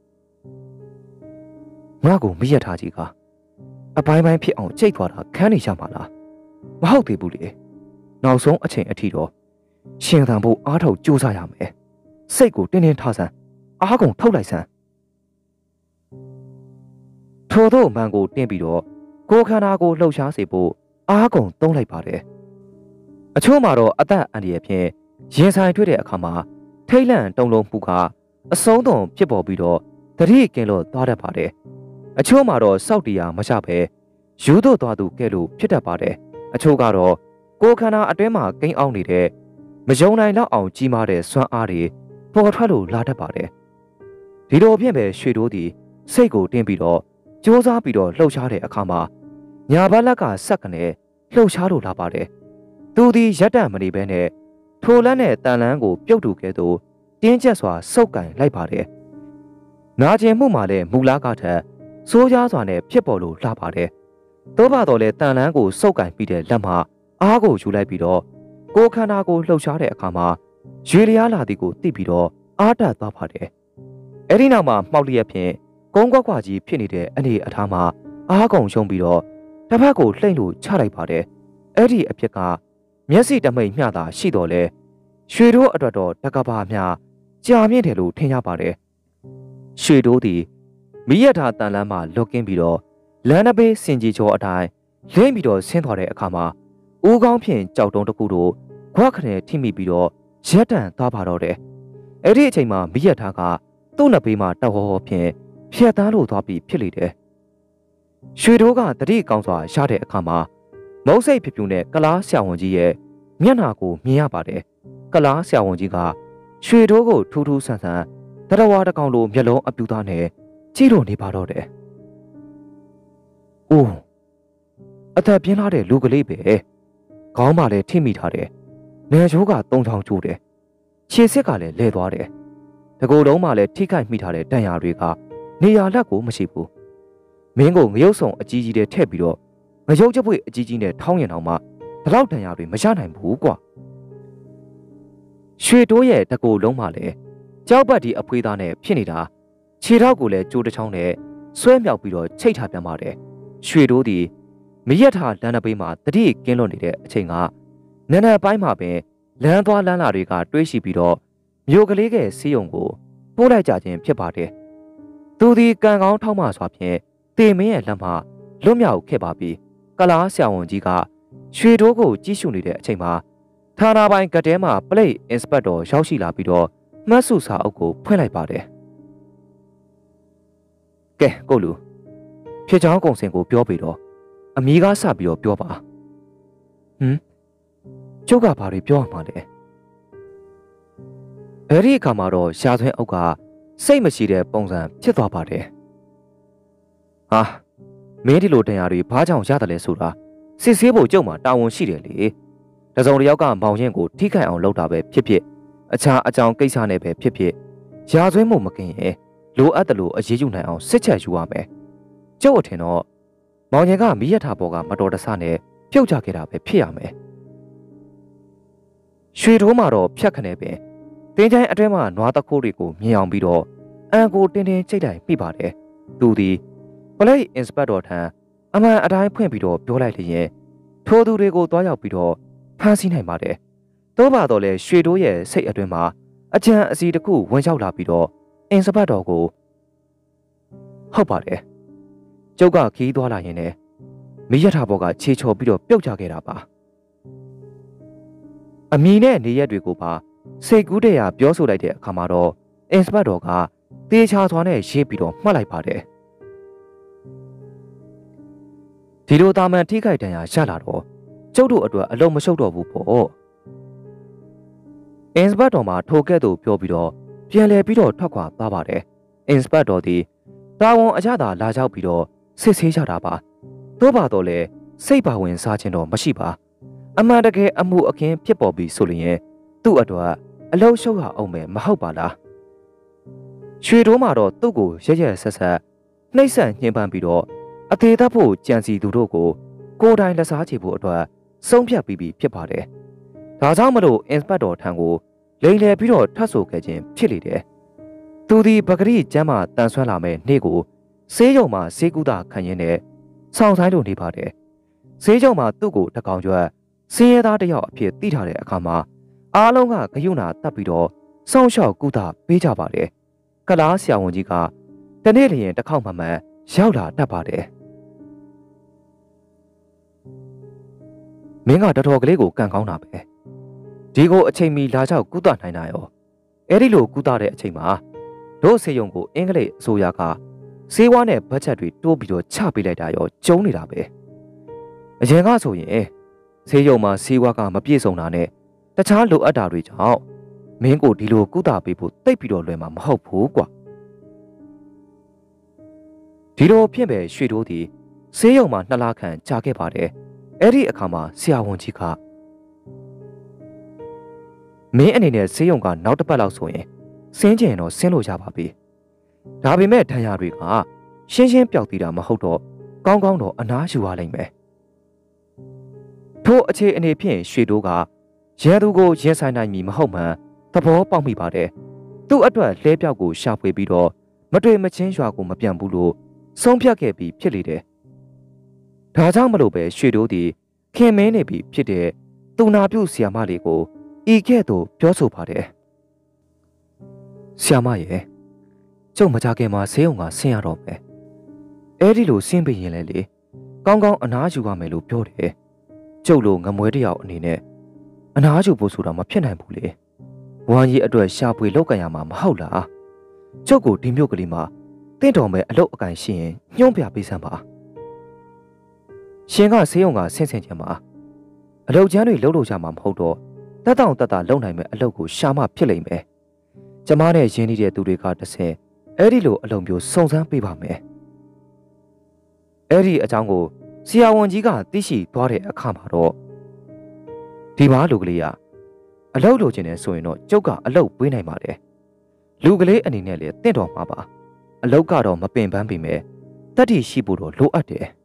ငါ့ကိုမိရထားကြီးကအပိုင်းပိုင်းဖြစ်အောင်ကြိတ်သွားတာခန်းနေရမှာလားမဟုတ်သေးဘူးလေနောက်ဆုံးအချိန်အထိတော့ရှင်သန်ဖို့အားထုတ်ကြိုးစားရမယ်စိတ်ကိုတင်းတင်းထားစမ်းအားကုန်ထုတ်လိုက်စမ်းထို့သောမန်ကိုတင်းပြီးတော့ကိုခန္ဓာကိုလှုပ်ရှားစေဖို့အားကုန်သုံးလိုက်ပါတယ်အချို့မှာတော့အသက်အန္တရာယ်ဖြင့်ရင်ဆိုင်တွေ့တဲ့အခါမှာထိတ်လန့်တုန်လှုပ်မှုကအဆုံးသွန်ဖြစ်ပေါ်ပြီးတော့သတိကင်းလို့သွားတတ်ပါတယ်အချို့မှာတော့စောက်တရားမချပဲယူတို့သွားသူကဲ့လို့ဖြစ်တတ်ပါတယ်အချို့ကတော့ကိုခန္ဓာအတွင်းမှာကိန်းအောင်နေတဲ့မယုံနိုင်တော့အောင်ကြီးမားတဲ့စွမ်းအားတွေပေါ်ထွက်လို့လာတတ်ပါတယ်ဒီလိုဖြင့်ပဲရွှေတိုးသည်စိတ်ကိုတင်းပြီးတော့ကြိုးစားပြီးတော့လှုပ်ရှားတဲ့အခါမှာညာဘက်လက်ကဆက်ကနေလှုပ်ရှားလို့လာပါတယ်သူသည်ရက်တန့်မနေဘဲနဲ့ထိုလန်းနဲ့တန်လန်းကိုပြုတ်တူခဲ့သို့တင်းကျပ်စွာစုပ်ကန်လိုက်ပါတယ်နာကျင်မှုမှာလည်းမူလားကထက်စိုးကြားစွာနဲ့ဖြစ်ပေါ်လို့လာပါတယ်သို့ပါတော့လေတန်လန်းကိုစုပ်ကန်ပြီးတဲ့လက်မှာအားကိုယူလိုက်ပြီးတော့ကိုခန္ဓာကိုလှုပ်ရှားတဲ့အခါမှာရွေလျားလာသည်ကိုသိပြီးတော့အားတက်သွားပါတယ်အဲ့ဒီနောက်မှာမှောက်လျက်ဖြင့်ကုန်းကွက်ကွာကြီးဖြစ်နေတဲ့အနေအထားမှာအားကုန်ရှုံးပြီးတော့တစ်ဖက်ကိုလှိမ့်လို့ချလိုက်ပါတယ်အဲ့ဒီအဖြစ်ကမျက်စိတမိတ်မျှတာရှိတော်လဲရွှေတိုးအတွက်တော့တကဘာမျှကြာမြင့်တယ်လို့ထင်ရပါတယ်ရွှေတိုးသည်မိရထားတန်လန်းမှာလွတ်ကင်းပြီးတော့လမ်းတစ်ပေးစင်ကြီးကျော်အတိုင်းလင်းပြီးတော့ဆင်းသွားတဲ့အခါမှာဦးကောင်းဖြင့်ကြောက်တုံးတစ်ခုတို့ခွက်ခနဲ့ထိမိပြီးတော့ရက်တန်သွားပါတော့တယ်အဲ့ဒီအချိန်မှာမိရထားကသူ့နှစ်ဘေးမှာတောက်ဟောဟောဖြင့်ဖြတ်တန်းလို့သွားပြီးဖြစ်လေတယ်ရွှေတိုးကတတိကောင်းစွာရတဲ့အခါမှာမုတ်စိတ်ဖြူဖြူနဲ့ကလားဆရာဝန်ကြီးရဲ့မျက်နှာကိုမြင်ရပါတယ်ကလားဆရာဝန်ကြီးကရွှေတိုးကိုထူးထူးဆန်းဆန်းတရဝါတကောင်လိုမျက်လုံးအပြူသားနဲ့ကြည့်လို့နေပါတော့တယ်အိုးအသက်ပြင်းလာတဲ့လူကလေးပဲခေါင်းမှလည်းထိမိထားတယ်နေချိုးကသုံးချောင်းကျိုးတယ်ခြေစစ်ကလည်းလဲသွားတယ်တကူလုံးမှလည်းထိခိုက်မိထားတဲ့တန်ရာတွေကနေရာလက်ကိုမရှိဘူးမင်းကိုငရုတ်ဆောင်အကြီးကြီးတွေထည့်ပြီးတော့ငရုတ်ကြပွေအကြီးကြီးနဲ့ထောင်းရင်တော့မှဘလောက်တန်ရာတွေမရနိုင်ဘူးကွာရွှေတိုးရဲ့တကူလုံးမှလည်းကြောက်ပတ်ဒီအဖွေးသားနဲ့ဖြစ်နေတာခြေထောက်ကိုလည်းကြိုးတစ်ချောင်းနဲ့ဆွဲမြောက်ပြီးတော့ချိတ်ထားပြန်ပါတယ်ရွှေတိုးဒီမရက်ထားလမ်းတစ်ပေးမှာတတိကင်းလွတ်နေတဲ့အချိန်ကနန်းနန်းပိုင်းမှာပဲလမ်းသွားလမ်းလာတွေကတွေးရှိပြီးတော့မြို့ကလေးကစီးရုံကိုပို့လိုက်ကြခြင်းဖြစ်ပါတယ်သူဒီကံကောင်းထောက်မှစွာဖြင့်တေမင်းရဲ့လက်မှလွတ်မြောက်ခဲ့ပါပြီကလားဆရာဝန်ကြီးကရွှေတိုးကိုကြည့်ရှုနေတဲ့အချိန်မှာဌာနပိုင်းကတဲမှာပလိတ်အင်စပက်တော်ရောက်ရှိလာပြီးတော့မှတ်စုစာအုပ်ကိုဖွင့်လိုက်ပါတယ်ကဲကိုလူဖြစ်ချောင်းကုံစင်ကိုပြောပြီးတော့အမီးကားစပြီးတော့ပြောပါဟမ်ကျုပ်ကဘာတွေပြောရမှာလဲအဲ့ဒီအခါမှာတော့ရှားသွင်းအုပ်ကစိတ်မရှိတဲ့ပုံစံဖြစ်သွားပါတယ်ဟာမင်းဒီလိုတရားတွေဘာကြောင့်ရတယ်လဲဆိုတာစစ်ဆေးဖို့ကြုံမှာတာဝန်ရှိတယ်လေတစုံတစ်ယောက်ကမောင်ရင်ကိုထိခိုက်အောင်လုပ်တာပဲဖြစ်ဖြစ်အခြားအကြောင်းကိစ္စနဲ့ပဲဖြစ်ဖြစ်ရာသွင်းမှုမကင်ရဲ့လိုအပ်တယ်လို့အရေးယူနိုင်အောင်စစ်ချက်ယူရမယ်ကျုပ်အထင်တော့မောင်ရင်ကမိရထားဘောကမတော်တဆနဲ့ပြုတ်ကြခဲ့တာပဲဖြစ်ရမယ်ရွှေတိုးမှာတော့ဖြတ်ခနဲ့ပင်တင်းချိုင်းအတွင်းမှာနွားတခိုးတွေကိုမြင်အောင်ပြီးတော့အန်ကိုတင်းတင်းချိတ်တိုင်မိပါတယ်သူသည်ပလိတ်အင်စပက်တော်ထံအမှန်အတိုင်းဖွင့်ပြီးတော့ပြောလိုက်လျင်ထိုသူတွေကိုတွားရောက်ပြီးတော့ဖမ်းဆီးနိုင်ပါတယ်သို့ပါတော့လေရွှေတိုးရဲ့စိတ်အတွင်းမှာအကြံအစီတစ်ခုဝင်ရောက်လာပြီးတော့အင်စပက်တော်ကိုဟုတ်ပါတယ်ကျုပ်ကခီးသွားလာရင်လည်းမိရထားဘောကခြေချော်ပြီးတော့ပြုတ်ကြခဲ့တာပါအမီနဲ့နေရက်တွေကိုပါစိတ်ကူးတရာပြောဆိုလိုက်တဲ့အခါမှာတော့အင်စပက်တော်ကတေချာစွာနဲ့ရေးပြီးတော့မှတ်လိုက်ပါတယ်ဒီလိုတာမန်ထိခိုက်တန်ရာရလာတော့ကျုပ်တို့အတွက်အလုံးမရှုပ်တော့ဘူးပေါ့အင်စပက်တော်မှာထိုကဲ့သို့ပြောပြီးတော့ပြန်လဲပြီးတော့ထွက်ခွာသွားပါတယ်အင်စပက်တော်သည်တာဝန်အရသာလာရောက်ပြီးတော့စစ်ဆေးကြတာပါသို့ပါတော့လေစိတ်ပါဝင်စားခြင်းတော့မရှိပါအမှန်တကယ်အမှုအခင်းဖြစ်ပေါ်ပြီးဆိုလျင်သူ့အတွက်အလုံးရှုပ်ရအောင်မယ်မဟုတ်ပါလားရွှေတိုးမှာတော့သူ့ကိုရရက်ဆက်ဆက်နှိမ့်ဆက်ညှဉ်းပန်းပြီးတော့အသေးသက်ဖို့ကြံစီသူတို့ကိုကိုယ်တိုင်လက်စားချေဖို့အတွက်ဆုံးဖြတ်ပြီးပြီဖြစ်ပါတယ်ဒါကြောင့်မလို့အင်စပက်တော်ထံကိုလိန်လည်ပြီးတော့ထပ်ဆိုခဲ့ခြင်းဖြစ်လေတယ်သူဒီပဂရိကျမ်းမှာတန်ဆွမ်းလာမဲ့နေ့ကိုဆေးရုံမှာဆေးကုသခံရင်းနဲ့ဆောင်ဆိုင်လို့နေပါတယ်ဆေးရုံမှာသူ့ကိုတကောင်ကျွတ်စင်းရဲသားတယောက်အဖြစ်သိထားတဲ့အခါမှာအားလုံးကဂယုဏတက်ပြီးတော့စောင့်ရှောက်ကုသပေးကြပါတယ်ကလားဆရာဝန်ကြီးကတနေ့လျင်တစ်ခေါက်မှမှန်ရောက်လာတတ်ပါတယ်မင်းကတော်တော်ကလေးကိုကန်ကောင်းတာပဲဒီကိုအချိန်မီလာကြောက်ကုသနိုင်တာရောအဲ့ဒီလိုကုသတဲ့အချိန်မှာတို့ဆေးရုံကိုအင်္ဂလိပ်အစိုးရကဆေးဝါးနဲ့ဘတ်ဂျက်တွေတိုးပြီးတော့ချပေးလိုက်တာရောကျုံနေတာပဲအရင်ကဆိုရင်ဆေးရုံမှာဆေးဝါးကမပြည့်စုံတာနဲ့တခြားလိုအပ်တာတွေကြောင့်မင်းကိုဒီလိုကုသပေးဖို့တိတ်ပြီးတော့လွယ်မှာမဟုတ်ဘူးကွာဒီလိုဖြစ်ပဲရွှေတိုးသည်ဆေးရုံမှာနှစ်လခန့်ကြာခဲ့ပါတယ်အဲ့ဒီအခါမှာဆရာဝန်ကြီးကမင်းအနေနဲ့ဆေးရုံကနောက်တစ်ပတ်လောက်ဆိုရင်ဆင်းကျင်တော့ဆင်းလို့ရပါပြီဒါပေမဲ့ဒဏ်ရာတွေကရှင်းရှင်းပျောက်သေးတာမဟုတ်တော့ကောင်းကောင်းတော့အနားယူရလိမ့်မယ်ထို့အခြေအနေဖြင့်ရွှေတိုးကရဲသူကိုရင်ဆိုင်နိုင်မည်မဟုတ်မှန်သဘောပေါက်မိပါတယ်သူ့အတွက်လဲပြောက်ကိုရှာဖွေပြီးတော့မတွေ့မချင်းရွာကိုမပြန်ဘူးလို့ဆုံးဖြတ်ခဲ့ပြီးဖြစ်လေတယ်ဒါကြောင့်မလို့ပဲရွှေတိုးသည်ခင်မင်းနေပြီဖြစ်တဲ့သူနာပြုဆရာမလေးကိုဤကဲ့သို့ပြောဆိုပါတယ်ဆရာမရဲ့ကျုပ်မကြခင်မှာဆေးရုံကဆင်းရတော့မယ်အဲ့ဒီလိုဆင်းပြီးရင်လည်းလေကောင်းကောင်းအနားယူရမယ်လို့ပြောတယ်ကျုပ်လိုငမွဲတယောက်အနေနဲ့အနားယူဖို့ဆိုတာမဖြစ်နိုင်ဘူးလေဝမ်းကြီးအတွက်ရှာပွေလောက်ကန်ရမှာမဟုတ်လားကျုပ်ကိုဒီမျိုးကလေးမှာတင့်တော်မဲ့အလုတ်အကန်ရှိရင်ညှိုးပြပေးစမ်းပါရှင်ကဆေးရုံကဆင်းဆင်းချင်ပါအလုတ်ချမ်းတွေလှုပ်လို့ရမှာမဟုတ်တော့တက်တောင့်တက်တာလုံနိုင်မဲ့အလုတ်ကိုရှာမှဖြစ်လိမ့်မယ်ကျမနဲ့ရင်းနှီးတဲ့သူတွေကတဆင်အဲ့ဒီလိုအလုံးမျိုးစုံစမ်းပေးပါမယ်အဲ့ဒီအကြောင်းကိုဆရာဝန်ကြီးကသိရှိသွားတဲ့အခါမှာတော့ဒီမှာလူကလေးကအလုပ်လုပ်ခြင်းနဲ့ဆိုရင်တော့ကျုပ်ကအလုပ်ပေးနိုင်ပါတယ်လူကလေးအနေနဲ့လည်းတင့်တော်မှာပါအလုပ်ကတော့မပင်ပန်းပေမဲ့တတိရှိဖို့တော့လိုအပ်တယ်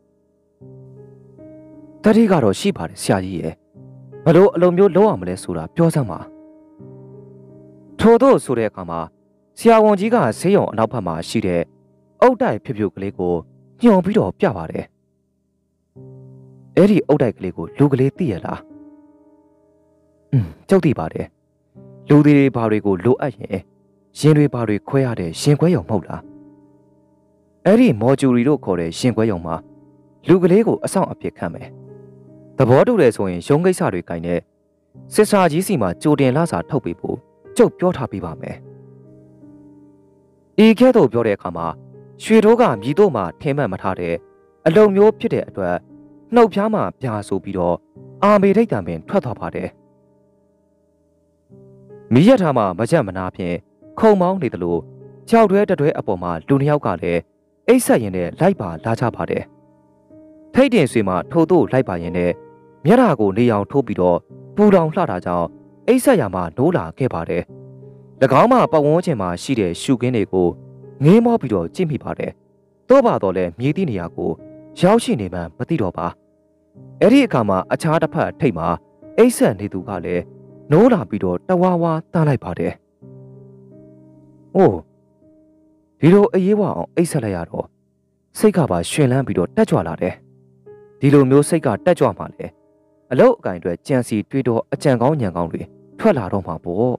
တတိကတော့ရှိပါတယ်ဆရာကြီးရဲ့ဘလို့အလုပ်မျိုးလုပ်အောင်မလဲဆိုတာပြောစမ်းပါထို့သောဆိုတဲ့အခါမှာဆရာဝန်ကြီးကဆေးရုံအနောက်ဘက်မှာရှိတဲ့အုတ်တိုက်ဖြူဖြူကလေးကိုညှော်ပြီးတော့ပြပါတယ်အဲ့ဒီအုတ်တိုက်ကလေးကိုလူကလေးသိရလားอืมကြောက်သိပါတယ်လူတွေဘာတွေကိုလိုအပ်ရင်ရင်တွေဘာတွေခွဲရတဲ့ရင်ခွဲရုံမဟုတ်လားအဲ့ဒီမော်ဂျူရီတို့ခေါ်တဲ့ရင်ခွဲရုံမှာလူကလေးကိုအဆောင်အဖြစ်ခံမယ်သဘောတူတယ်ဆိုရင်ရုံးကိစ္စတွေကင်တဲ့စစ်စာကြီးစီမှာကြိုတင်လာစာထုတ်ပေးဖို့ကျုပ်ပြောထားပေးပါမယ်ဤကဲ့သို့ပြောတဲ့အခါမှာရွှေတိုးကမြည်တို့မှထင်းမှန်မထားတဲ့အလုံမျိုးဖြစ်တဲ့အတွက်နှုတ်ဖျားမှပြာဆိုပြီးတော့အာမေထိတ်တံပင်ထွက်သွားပါတယ်မိရထားမှမကြက်မနာဖြင့်ခုံမောင်းနေသလိုကြောက်တွဲတတွဲအပေါ်မှာလူနှစ်ယောက်ကလည်းအိတ်ဆက်ရင်နဲ့လိုက်ပါလာကြပါတယ်ထိတ်တင်ဆွေမှထိုးတို့လိုက်ပါရင်နဲ့မျက်နှာကိုနေအောင်ထိုးပြီးတော့ပူတောင်လှတာကြောင့်အိတ်ဆက်ရမှနိုးလာခဲ့ပါတယ်၎င်းမှပတ်ဝန်းကျင်မှာရှိတဲ့ရှုခင်းတွေကိုငေးမောပြီးတော့ကြည့်မိပါတယ်တော့ပါတော့လဲမြေတိနေရာကိုရောက်ရှိနေမှမသိတော့ပါအဲ့ဒီအခါမှာအခြားတစ်ဖက်ထိတ်မှာအိတ်ဆက်နေသူကလည်းနိုးလာပြီးတော့တဝါဝါတန်းလိုက်ပါတယ်။အိုးဒီလိုအေးရွာအောင်အိတ်ဆက်လိုက်ရတော့စိတ်ကပါရှင်လန်းပြီးတော့တက်ကြွလာတယ်။ဒီလိုမျိုးစိတ်ကတက်ကြွမှလည်းအလုတ်အကင်အတွက်ကြံစီတွေးတော့အကြံကောင်းညံကောင်းတွေထွက်လာတော့မှာပေါ့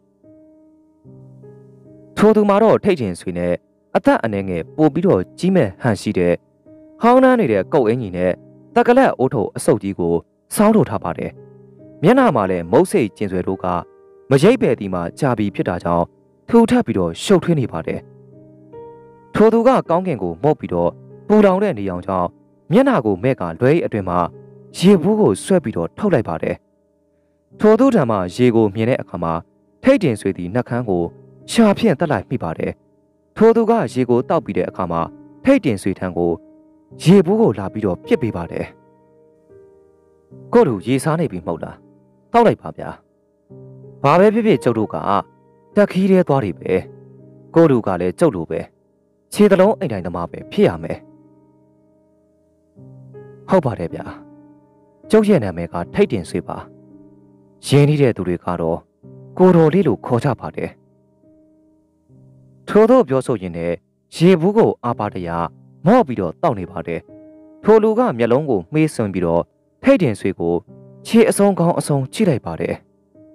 ။ထိုသူမှာတော့ထိတ်ထင်ဆွေနဲ့အသက်အနေငယ်ပို့ပြီးတော့ကြီးမဲ့ဟန်ရှိတဲ့ဟောင်းနှမ်းနေတဲ့ကုတ်အင်းကြီးနဲ့တက်ကလက်အိုးထုပ်အဆုပ်ကြီးကိုစောင်းထုတ်ထားပါတယ်။မျက်နှာမှာလည်းမုတ်စိတ်ကျင်ဆွဲတို့ကမရိပ်ပဲဒီမှာကြာပြီးဖြစ်တာကြောင့်ထူထပ်ပြီးတော့ရှုပ်ထွေးနေပါတယ်။ထိုသူကကောင်းကင်ကိုမော့ပြီးတော့ပူလောင်တဲ့နေအောင်ကြောင့်မျက်နှာကိုမဲ့ကလွဲအတွင်မှာရေဘူးကိုဆွဲပြီးတော့ထုတ်လိုက်ပါတယ်။ထိုသူထံမှာရေကိုမြင်တဲ့အခါမှာထိတ်တင်ဆွေသည်နှက်ခမ်းကိုရှာဖြင့်တက်လိုက်မိပါတယ်။ထိုသူကရေကိုတောက်ပြီးတဲ့အခါမှာထိတ်တင်ဆွေထံကိုရေဘူးကိုလာပြီးတော့ပြစ်ပေးပါတယ်။ကို့လူရေစားနေပြီမဟုတ်လား။တောက်လိုက်ပါဗျာ။ဘာပဲဖြစ်ဖြစ်ကျုပ်တို့ကတက်ခီးရဲသွားတွေပဲ။ကို့လူကလည်းကျုပ်လိုပဲ။ခြေသလုံးအိမ်တိုင်းသမားပဲဖြစ်ရမယ်။ဟုတ်ပါတယ်ဗျာ။ကျုပ်ရဲ့နာမည်ကထိတ်တင်ဆွေပါ။ရင်းနှီးတဲ့သူတွေကတော့ကိုတော်လေးလို့ခေါ်ကြပါတယ်။ထို့သောပြောဆိုရင်လည်းရေဘူးကိုအာပါတရမော့ပြီးတော့တောက်နေပါတယ်။ထိုလူကမျက်လုံးကိုမှေးဆွန်ပြီးတော့ထိတ်တင်ဆွေကိုခြေအစုံကောင်းအစုံကြည့်လိုက်ပါတယ်။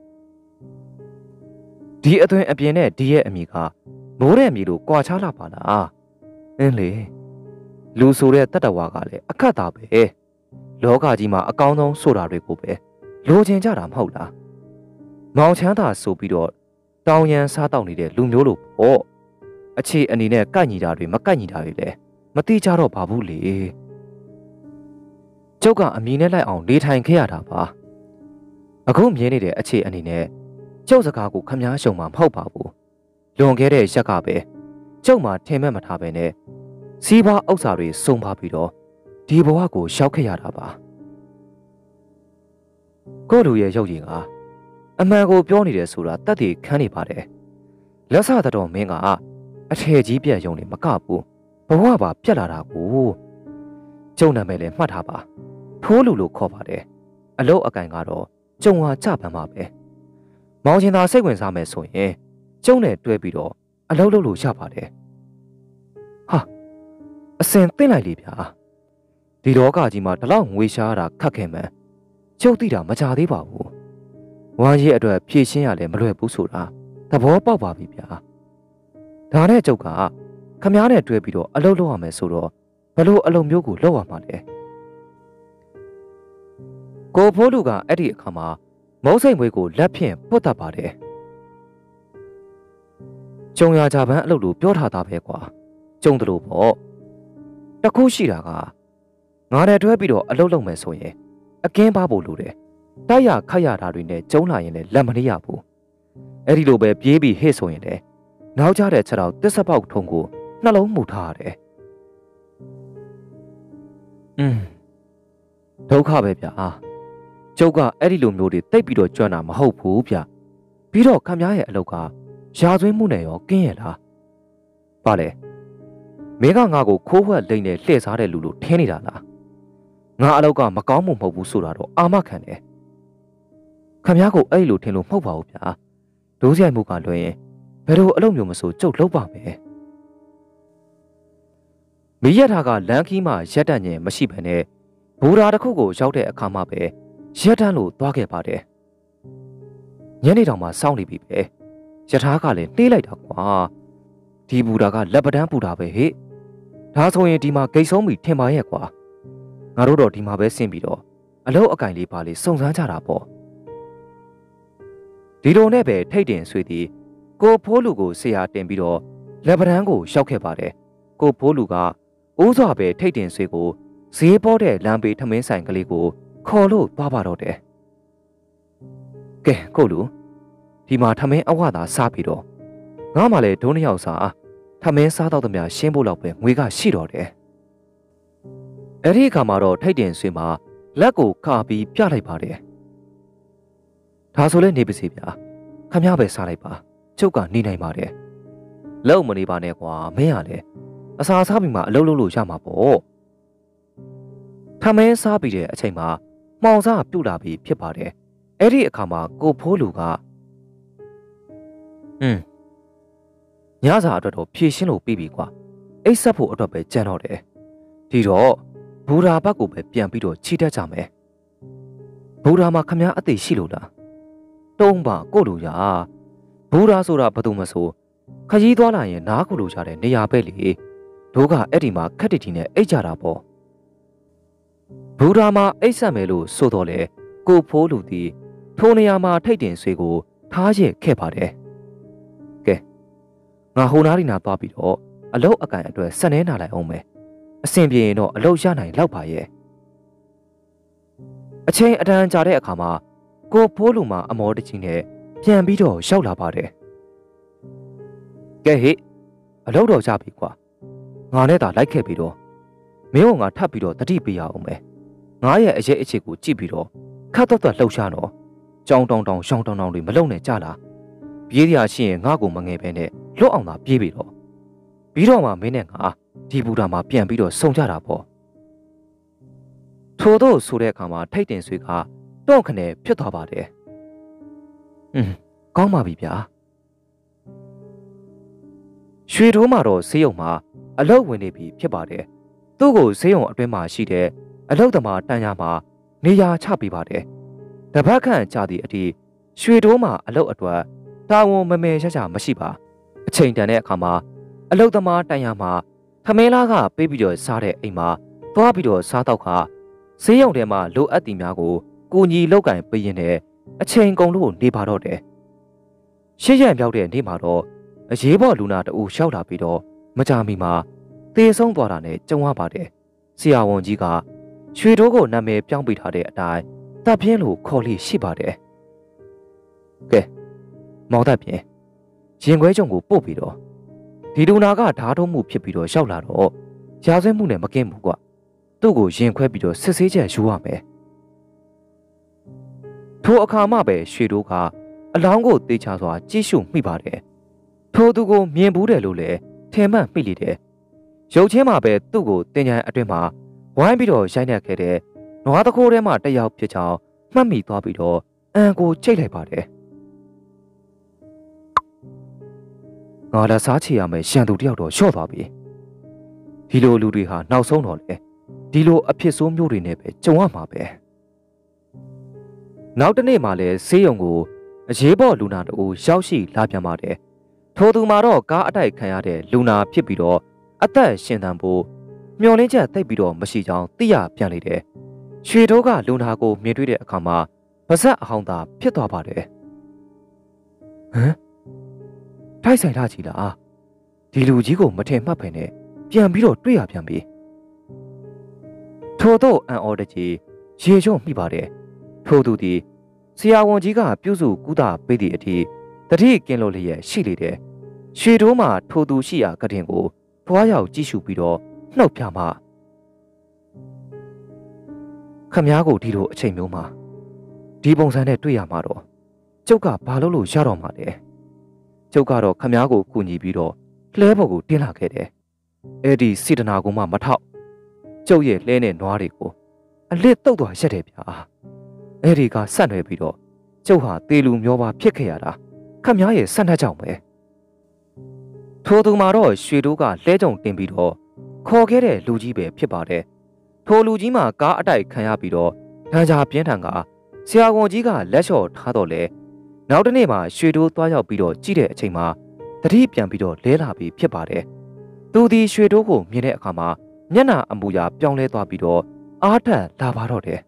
ဒီအသွင်အပြင်နဲ့ဒီရဲ့အမိကမိုးတဲ့မြေလိုကွာခြားလာပါလား။အင်းလေလူဆိုတဲ့တတဝါကလည်းအခက်သားပဲ။လောကကြီးမှာအကောင်းဆုံးဆိုတာတွေကိုပဲလိုချင်ကြတာမဟုတ်လား။မောင်ချမ်းသာဆိုပြီးတော့တောင်ရန်စားတောက်နေတဲ့လူမျိုးလိုပေါ့။အခြေအနေနဲ့ကိုက်ညီတာတွေမကိုက်ညီတာတွေလည်းမတိကြတော့ပါဘူးလေကျုပ်ကအမီနဲ့လိုက်အောင်နေထိုင်ခဲ့ရတာပါအခုမြင်နေတဲ့အခြေအနေနဲ့ကျုပ်စကားကိုခမားရှုံမှာမဟုတ်ပါဘူးလွန်ခဲ့တဲ့ရက်ကပဲကျုပ်မှာထင်မဲ့မထားပဲနဲ့စီးပွားဥစ္စာတွေစုံပါပြီးတော့ဒီဘဝကိုရှောက်ခဲ့ရတာပါကိုလူရဲ့ရုပ်ရည်ကအမှန်ကိုပြောနေတယ်ဆိုတာတတ်သိခန်းနေပါတယ်လက်ဆတော်မင်းကအထည်ကြီးပြက်ယုံနေမကဘူးဘဝပါပြက်လာတာကိုကျုံနာမယ်လဲမှတ်ထားပါထိုးလူလို့ခေါ်ပါတယ်အလုတ်အကင်ကတော့ကျုံဟာကြပန်းပါပဲမောင်ချင်သာစိတ်ဝင်စားမယ်ဆိုရင်ကျုံနဲ့တွဲပြီးတော့အလုတ်လုပ်လို့ရပါတယ်ဟာအစင်သိမ့်လိုက်လေဗျာဒီလောကကြီးမှာဒီလောက်ငွေရှားတာခက်ခဲမှန်းကျုပ်သိတာမကြသေးပါဘူးဝမ်းရဲ့အတွက်ဖြည့်ရှင်းရလဲမလွယ်ဘူးဆိုတာသဘောပေါက်ပါပြီဗျာဒါနဲ့ကျုပ်ကခမားနဲ့တွဲပြီးတော့အလုပ်လုပ်ရမယ်ဆိုတော့ဘလို့အလုပ်မျိုးကိုလုပ်ရမှာလဲကိုဖိုးလူကအဲ့ဒီအခါမှာမုံစိတ်မွေးကိုလက်ဖြင့်ပုတ်တတ်ပါတယ်ကျုံရကြပန်းအလုပ်လို့ပြောထားတာပဲကွာကျုံတယ်လို့ပေါ့တခုရှိတာကငါနဲ့တွဲပြီးတော့အလုပ်လုပ်မယ်ဆိုရင်အကင်းပါဖို့လိုတယ်တိုက်ရခတ်ရတာတွေနဲ့ကျုံလာရင်လည်းလက်မနေရဘူးအဲ့ဒီလိုပဲပြေးပြီးဟဲ့ဆိုရင်လည်းနောက်ကျတဲ့ချက်တော့တစ်စပေါက်ထုံးကိုနှလုံးမှုထားရတယ်อืมဒုက္ခပဲဗျာကျုပ်ကအဲ့ဒီလိုမျိုးတွေတိတ်ပြီးတော့ကြွတာမဟုတ်ဘူးဗျပြီးတော့ခမရဲ့အလုပ်ကရာသွင်းမှုနဲ့ရောကင်းရလားပါလေမင်းကငါ့ကိုခိုးဝှက်လိမ့်နဲ့လှည့်စားတဲ့လူလို့ထင်နေတာလားငါအလောက်ကမကောင်းမှုမဟုတ်ဘူးဆိုတာတော့အာမခံတယ်ခမကိုအဲ့လိုထင်လို့မဟုတ်ပါဘူးဗျာဒိုးဆိုင်မှုကလွှဲရင်ဘယ်လိုအလုပ်မျိုးမဆိုကျုပ်လုပ်ပါမယ်မိရထားကလမ်းခီးမှာရက်တန့်ညင်မရှိဘဲနဲ့ဘူရာတစ်ခုကိုရောက်တဲ့အခါမှပဲရက်တန့်လို့သွားခဲ့ပါတယ်ညနေတောင်မှစောင့်နေပြီပဲရထားကလည်းနှေးလိုက်တာကွာဒီဘူရာကလက်ပတန်းပူတာပဲဟဲ့ဒါဆိုရင်ဒီမှာဂိတ်ဆုံးပြီထင်ပါရဲ့ကွာငါတို့တော့ဒီမှာပဲဆင်းပြီးတော့အလုပ်အကင်လေးပါလေးစုံစမ်းကြတာပေါ့ဒီလိုနဲ့ပဲထိတ်တင်ဆွေသည်ကိုဖိုးလူကိုဆရာတင်ပြီးတော့လက်ပတန်းကိုရှောက်ခဲ့ပါတယ်ကိုဖိုးလူကအိုးစွာပဲထိတ်တင်ဆွေကိုဈေးပေါ်တဲ့လမ်းဘေးထမင်းဆိုင်ကလေးကိုခေါ်လို့သွားပါတော့တယ်ကဲကိုလူဒီမှာထမင်းအဝသာစားပြီးတော့ငါမှလည်းဒုံးနှစ်ယောက်စားထမင်းစားတော့သမျှရှင်းဖို့လောက်ပဲငွေကရှိတော့တယ်အဲ့ဒီအခါမှာတော့ထိတ်တင်ဆွေမှာလက်ကိုခါပြီးပြလိုက်ပါတယ်ဒါဆိုလဲနေပါစေဗျာခမည်းပဲစားလိုက်ပါကျုပ်ကနေနိုင်ပါတယ်လောက်မနေပါနဲ့ကွာမင်းရလေအစာစားပြီးမှအလုပ်လုပ်လို့ရမှာပေါ့ထမင်းစားပြီးတဲ့အချိန်မှာမှောင်စားပြုတ်လာပြီးဖြစ်ပါတယ်အဲ့ဒီအခါမှာကိုဖိုးလူကဟွန်းညစာအတွက်တော့ဖြည့်ရှင်းလို့ပြီးပြီကွာအိတ်ဆက်ဖို့အတွက်ပဲကြံတော့တယ်ဒီတော့ဘူရာဘက်ကိုပဲပြန်ပြီးတော့ခြိတက်ကြမယ်ဘူရာမှာခမည်းအသေးရှိလို့လားတုံးပါကိုလူရဘူရာဆိုတာဘာလို့မဆိုခကြီးသွားလာရင်နားကိုလူကြတဲ့နေရာပဲလေတို့ကအဲ့ဒီမှာခက်တီတီနဲ့အိတ်ကြတာပေါ့ဘူရာမှာအိတ်ဆက်မယ်လို့ဆိုတော့လေကိုဖိုးလူသည်ထိုနေရာမှာထိတ်တင်ဆွေကိုထားရခဲ့ပါတယ်ကဲငါဟိုနားရီနာသွားပြီးတော့အလုတ်အကန်အတွက်စနေနာလိုက်အောင်မယ်အဆင်ပြေရင်တော့အလုတ်ရနိုင်လောက်ပါရဲ့အချိန်အတန်ကြာတဲ့အခါမှာကိုဖိုးလူမှာအမောတကြီးနဲ့ပြန်ပြီးတော့ရောက်လာပါတယ်ကဲဟေ့အလုတ်တော်ကြပြီကွာငါနဲ့သာလိုက်ခဲ့ပြီးတော့မင်းကငါထပ်ပြီးတော့တတိပေးရအောင်မယ်ငါရဲ့အရေးအခြေကိုကြည့်ပြီးတော့ခတ်တော့တော့လှုပ်ရှားတော့ကြောင်တောင်တောင်ရှောင်းတောင်တောင်တွေမလုံနဲ့ကြလားပြေးရရှိရင်ငါ့ကိုမငယ်ပဲနဲ့လွတ်အောင်သာပြေးပြီးတော့ပြီးတော့မှမင်းနဲ့ငါဒီဘူတာမှာပြန်ပြီးတော့စုံကြတာပေါ့ထို့သောဆိုတဲ့အခါမှာထိတ်တင်ဆွေကတော့ခနဲ့ဖြစ်သွားပါတယ်ဟွန်းကောင်းပါပြီဗျာရွှေတိုးမှာတော့ဆေးရုံမှာအလုတ်ဝင်နေပြီဖြစ်ပါတယ်သူ့ကိုဆေးရုံအတွင်းမှာရှိတဲ့အလုတ်သမားတန်ရာမှာနေရာချပေးပါတယ်တပတ်ခန့်ကြာသည့်အထိရွှေတိုးမှာအလုတ်အတွက်တာဝန်မမဲရချမရှိပါအချိန်တန်တဲ့အခါမှာအလုတ်သမားတန်ရာမှာထမင်းလားကပေးပြီးတော့စားတဲ့အိမ်မှာသွားပြီးတော့စားတော့ခါဆေးရုံထဲမှာလိုအပ်သည်များကိုကိုညီလောက်ကင်ပေးရင်လည်းအချိန်ကုန်လို့နေပါတော့တယ်ရှစ်ရက်ပြောက်တဲ့နေ့မှာတော့အရေးပေါ်လူနာတအူလျှောက်လာပြီးတော့မကြမီမှာသေဆုံးသွားတာနဲ့ကြုံရပါတယ်ဆရာဝန်ကြီးကရွှေတိုးကိုနာမည်ပြောင်းပေးထားတဲ့အတိုင်းတပ်ပြင်းလို့ခေါ်လို့ရှိပါတယ်ကဲမောင်တပ်ပြင်းရင်ခွဲကြုံကိုပို့ပြီးတော့ဒီလူနာကဓာတ်ထုံးမှုဖြစ်ပြီးတော့ရောက်လာတော့ရာဇဝတ်မှုနဲ့မကင်းဘူးကွသူ့ကိုရင်ခွဲပြီးတော့စစ်ဆေးချက်ယူရမယ်ထိုအခါမှပဲရွှေတိုးကအလောင်းကိုတေချာစွာကြည့်ရှုမိပါတယ်ထိုသူကိုမြင်ဘူးတယ်လို့လည်းထင်မှတ်မိလိတယ်ရုပ်ချင်းမှာပဲသူ့ကိုတင်ကြံအတွင်းမှာဝိုင်းပြီးတော့ရိုက်နှက်ခဲ့တဲ့နွားတခိုးထဲမှာတယောက်ဖြစ်ချောင်းမှတ်မိသွားပြီးတော့အန်ကိုချိတ်လိုက်ပါတယ်ငါလည်းစားချေရမယ်ရှန်သူတယောက်တော့လျှော့သွားပြီဒီလိုလူတွေဟာနောက်ဆုံးတော့လေဒီလိုအဖြစ်ဆိုးမျိုးတွေနဲ့ပဲကြုံရမှာပဲနောက်တနေ့မှလည်းဆေးရုံကိုအရေးပေါ်လူနာတို့ရောက်ရှိလာပြန်ပါတယ်ထိုသူမှာတော့ကားအတိုက်ခံရတဲ့လူနာဖြစ်ပြီးတော့အသက်ရှင်သန်ဖို့မျောလင်းချက်တိတ်ပြီးတော့မရှိကြောင်းသိရပြန်လေတယ်ရွှေတိုးကလူနာကိုမြင်တွေ့တဲ့အခါမှာပါဇက်အဟောင်းသာဖြစ်သွားပါတယ်ဟမ်ထိုက်ဆိုင်လာကြည်လားဒီလူကြီးကိုမထင်မှတ်ဖ ೇನೆ ပြန်ပြီးတော့တွေ့ရပြန်ပြီထို့သောအန်အော်တကြီးရေချုံမိပါတယ်ထို့သူသည်ဆရာဝန်ကြီးကပြုစုကူတာပေးသည့်အထိတတိကင်းလို့လျက်ရှိလေတယ်ရွှေတိုးမှာထိုသူရှိရာကတင်ကိုဖွားရောက်ကြည့်ရှုပြီးတော့နှုတ်ပြမှမားကိုဒီလိုအချိန်မျိုးမှာဒီပုံစံနဲ့တွေ့ရမှာတော့ကျုပ်ကဘာလို့လို့ရတော့မှာလဲကျုပ်ကတော့ခမားကိုကူညီပြီးတော့လှဲပေါ်ကိုတင်းလာခဲ့တယ်အဲ့ဒီစေတနာကုန်းမှမထောက်ကျုပ်ရဲ့လှဲနဲ့နွားတွေကိုအလစ်တုတ်သွားရက်တယ်ဗျာအဲ့ဒီကဆက်နွယ်ပြီးတော့ကျုပ်ဟာတေလူမျောပါဖြစ်ခဲ့ရတာခမားရဲ့ဆက်နှက်ကြောင့်ပဲထိုသူမှာတော့ရွှေတိုးကလှဲကြုံတင်ပြီးတော့ခေါ်ခဲ့တဲ့လူကြီးပဲဖြစ်ပါတယ်ထိုလူကြီးမှာကားအတိုက်ခံရပြီးတော့ဒဏ်ရာပြင်းထန်ကဆရာဝန်ကြီးကလက်လျှော့ထားတော့လေနောက်တနေ့မှာရွှေတိုးသွားရောက်ပြီးတော့ကြည့်တဲ့အချိန်မှာတတိပြန်ပြီးတော့လဲလာပြီးဖြစ်ပါတယ်သူဒီရွှေတိုးကိုမြင်တဲ့အခါမှာမျက်နှာအမူအရာပြောင်းလဲသွားပြီးတော့အားထက်လာပါတော့တယ်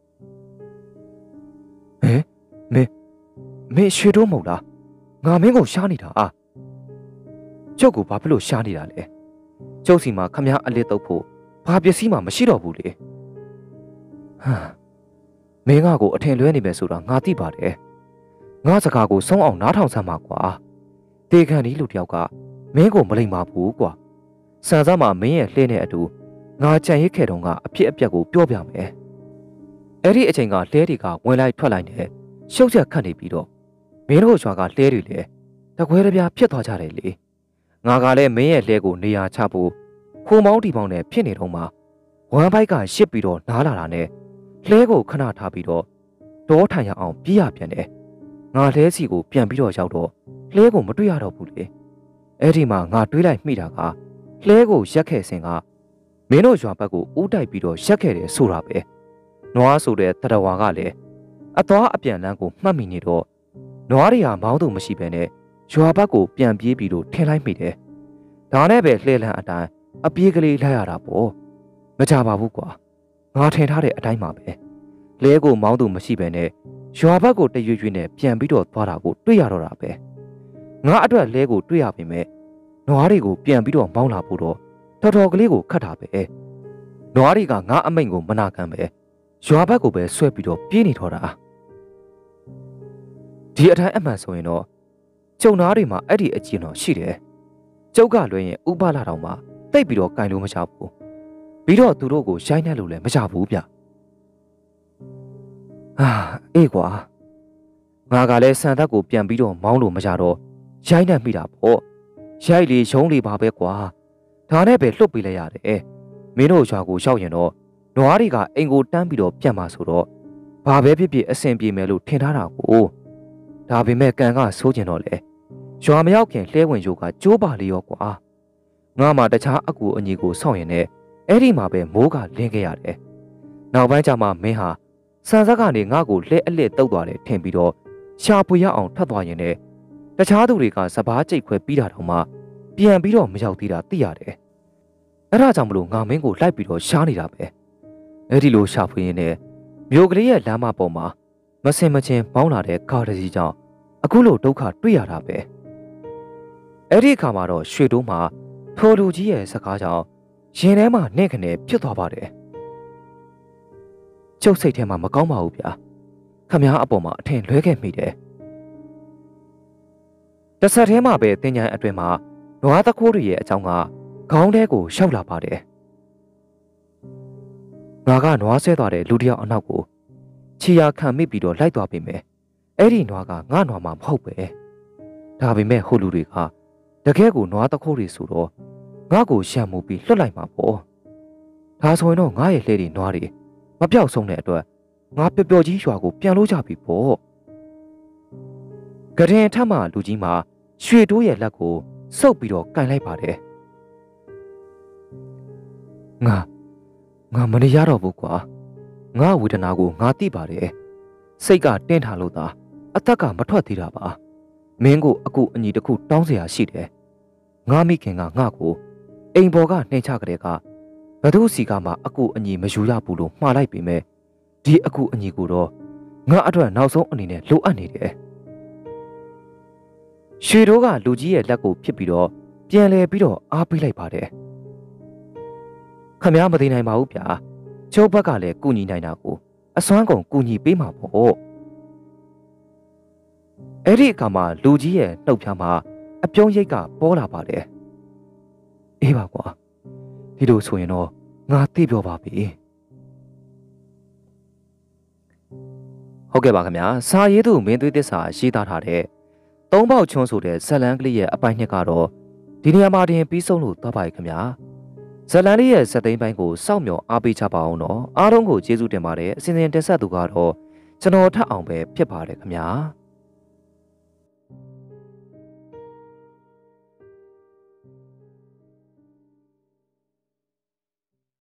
ဟဲ့မင်းမင်းရွှေတိုးမဟုတ်လားငါမင်းကိုရှားနေတာအာကျုပ်ကိုဘာဖြစ်လို့ရှားနေတာလဲကျုပ်စီမှာခမားအလစ်တုပ်ဖို့ဘာပစ္စည်းမှမရှိတော့ဘူးလေဟာမင်းငါကိုအထင်လွဲနေပဲဆိုတာငါသိပါတယ်ငါစကားကိုဆုံးအောင်နားထောင်စမ်းပါကွာတေခံဒီလူတယောက်ကမင်းကိုမလိမ္မာဘူးကွာစံစားမှာမင်းရဲ့လှဲနဲ့အတူငါကြံရိတ်ခဲ့တုန်းကအဖြစ်အပျက်ကိုပြောပြမယ်အဲ့ဒီအချိန်ကလှဲတွေကဝင်လိုက်ထွက်လိုက်နဲ့ရှုပ်ချက်ခတ်နေပြီးတော့မင်းတို့ရွာကလှဲတွေလည်းတကွဲတပြားဖြစ်သွားကြတယ်လေငါကလည်းမင်းရဲ့လှဲကိုနေရာချဖို့ခိုးမောင်းတီပေါင်းနဲ့ဖြစ်နေတော့မှဝမ်ဘိုက်ကရှစ်ပြီးတော့နားလာတာနဲ့လှဲကိုခဏထားပြီးတော့တောထိုင်ရအောင်ပြေးရပြန်တယ်ငါလှဲစီကိုပြန်ပြီးတော့ရောက်တော့လှဲကိုမတွေ့ရတော့ဘူးလေအဲ့ဒီမှာငါတွေးလိုက်မိတာကလှဲကိုရက်ခဲ့စဉ်ကမင်းတို့ရွာဘက်ကိုဦးတိုက်ပြီးတော့ရက်ခဲ့တယ်ဆိုတာပဲနွားဆိုတဲ့တရဝါကလည်းအသွားအပြန်လန်းကိုမှတ်မိနေတော့နွားတွေဟာမောင်းသူမရှိဘဲနဲ့ရွာဘက်ကိုပြန်ပြေးပြီးတော့ထင်လိုက်မိတယ်ဒါနဲ့ပဲလှဲလန်းအတိုင်းအပြေးကလေးလိုက်ရတာပေါ့မကြပါဘူးကွာငါထင်ထားတဲ့အတိုင်းပါပဲလဲကိုမောင်းသူမရှိဘဲနဲ့ရွာဘက်ကိုတရွေ့ရွေ့နဲ့ပြန်ပြီးတော့သွားတာကိုတွေ့ရတော့တာပဲငါအတွက်လဲကိုတွေ့ရပေမဲ့နွားတွေကိုပြန်ပြီးတော့မောင်းလာဖို့တော့တော်တော်ကလေးကိုခတ်တာပဲနွားတွေကငါအမိန်ကိုမနာခံပဲရွာဘက်ကိုပဲဆွဲပြီးတော့ပြေးနေတော့တာဒီအတိုင်းအမှန်ဆိုရင်တော့ကျုံသားတွေမှာအဲ့ဒီအကျဉ်းတော်ရှိတယ်ကျုပ်ကလွှဲရင်ဥပလာတော်မှာတိတ်ပြီးတော့ကင်လို့မချဘူးပြီးတော့သူတို့ကိုရိုင်းနှက်လို့လည်းမချဘူးဗျဟာအေးကွာငါကလည်းစံသက်ကိုပြန်ပြီးတော့မောင်းလို့မချတော့ရိုင်းနှက်မိတာပေါ့ရိုက်လေရုံးလေပါပဲကွာဒါနဲ့ပဲလှုပ်ပေးလိုက်ရတယ်မင်းတို့ရွာကိုရောက်ရင်တော့နွားတွေကအိမ်ကိုတန်းပြီးတော့ပြန်มาဆိုတော့ဘာပဲဖြစ်ဖြစ်အဆင်ပြေမယ်လို့ထင်ထားတာကိုဒါပေမဲ့ကန်ကဆိုးကျင်တော့လေရွာမရောက်ခင်လှဲဝင်ရိုးကကျိုးပါလေရောကွာငါမှတခြားအကူအညီကိုစောင့်ရင်လည်းအဲ့ဒီမှာပဲမိုးကလင်းခဲ့ရတယ်နောက်ပိုင်းကျမှမင်းဟာစံဆက်ကနေငါ့ကိုလှဲအလစ်တုပ်သွားတယ်ထင်ပြီးတော့ရှာဖွေရအောင်ထွက်သွားရင်လည်းတခြားသူတွေကစပားကြိတ်ခွဲပြီးတာတော့မှပြန်ပြီးတော့မရောက်သေးတာသိရတယ်အဲ့ဒါကြောင့်မလို့ငါမင်းကိုလိုက်ပြီးတော့ရှားနေတာပဲအဲ့ဒီလိုရှာဖွေရင်းနဲ့မြို့ကလေးရဲ့လမ်းမပေါ်မှာမစင်မချင်းမောင်းလာတဲ့ကားတစ်စီးကြောင့်အခုလိုဒုက္ခတွေ့ရတာပဲအဲ့ဒီအခါမှာတော့ရွှေတိုးမှာထိုလူကြီးရဲ့စကားကြောင့်ရင်ထဲမှာနဲ့ခနဲ့ဖြစ်သွားပါတယ်ကျုပ်စိတ်ထဲမှာမကောင်းပါဘူးဗျာခမည်းအပေါ်မှာအထင်လွဲခဲ့မိတယ်တဆက်ထဲမှာပဲတင်ញိုင်းအတွင်မှာနွားသခိုးတွေရဲ့အကြောင်းကခေါင်းထဲကိုရှောက်လာပါတယ်ငါကနွားဆဲသွားတဲ့လူတစ်ယောက်အနောက်ကိုခြေရာခံမိပြီးတော့လိုက်သွားပြီမယ်အဲ့ဒီနွားကငါနွားမှမဟုတ်ပဲဒါပေမဲ့ဟိုလူတွေကတကယ်ကိုနွားသခိုးတွေဆိုတော့ငါ့ကိုရှံမှုပြီးလွတ်လိုက်မှာပေါ့ဒါဆိုရင်တော့ငါရဲ့လှဲတွေနွားတွေမပြောက်ဆုံးတဲ့အတွက်ငါပျော်ပျော်ကြီးရွာကိုပြန်လို့ကြပြီပေါ့ကရင်ထက်မှလူကြီးမှာရွှေတိုးရဲ့လက်ကိုစုပ်ပြီးတော့ကန်လိုက်ပါတယ်ငါငါမနေရတော့ဘူးကွာငါဝေဒနာကိုငါသိပါတယ်စိတ်ကတင်းထားလို့သာအသက်ကမထွက်သေးတာပါမင်းကိုအကူအညီတစ်ခုတောင်းเสียရှိတယ်ငါမိခင်ကငါ့ကိုအိမ်ပေါ်ကနှိမ်ချကြတဲ့ကဘသူစီကမှအကူအညီမယူရဘူးလို့မှားလိုက်ပေမဲ့ဒီအကူအညီကိုတော့ငါအတွက်နောက်ဆုံးအနေနဲ့လိုအပ်နေတယ်ရွှေတိုးကလူကြီးရဲ့လက်ကိုဖြစ်ပြီးတော့ပြန်လဲပြီးတော့အားပေးလိုက်ပါတယ်ခမည်းမသိနိုင်ပါဘူးဗျာကျုပ်ဘက်ကလည်းကူညီနိုင်တာကိုအစွမ်းကုန်ကူညီပေးမှာပေါ့အဲ့ဒီအခါမှာလူကြီးရဲ့နှုတ်ဖျားမှာအပြုံးရိတ်ကပေါ်လာပါတယ်အေးပါကွာဒီလိုဆိုရင်တော့ငါသိပြောပါပြီဟုတ်ကဲ့ပါခင်ဗျာစာရေးသူမင်းသွေးသစ္စာရှိသားထားတဲ့သုံးပေါက်ချွန်းဆိုတဲ့ဇလန်ကလေးရဲ့အပိုင်းနှစ်ကတော့ဒီနေရာမှာတင်ပြီးဆုံးလို့သွားပါရခင်ဗျာဇလန်လေးရဲ့ဇက်သိန်းပိုင်းကိုစောင့်မျှော်အားပေးချပါအောင်တော့အားလုံးကိုကျေးဇူးတင်ပါတယ်အစဉ်စဉ်တက်ဆက်သူကတော့ကျွန်တော်ထပ်အောင်ပဲဖြစ်ပါတယ်ခင်ဗျာ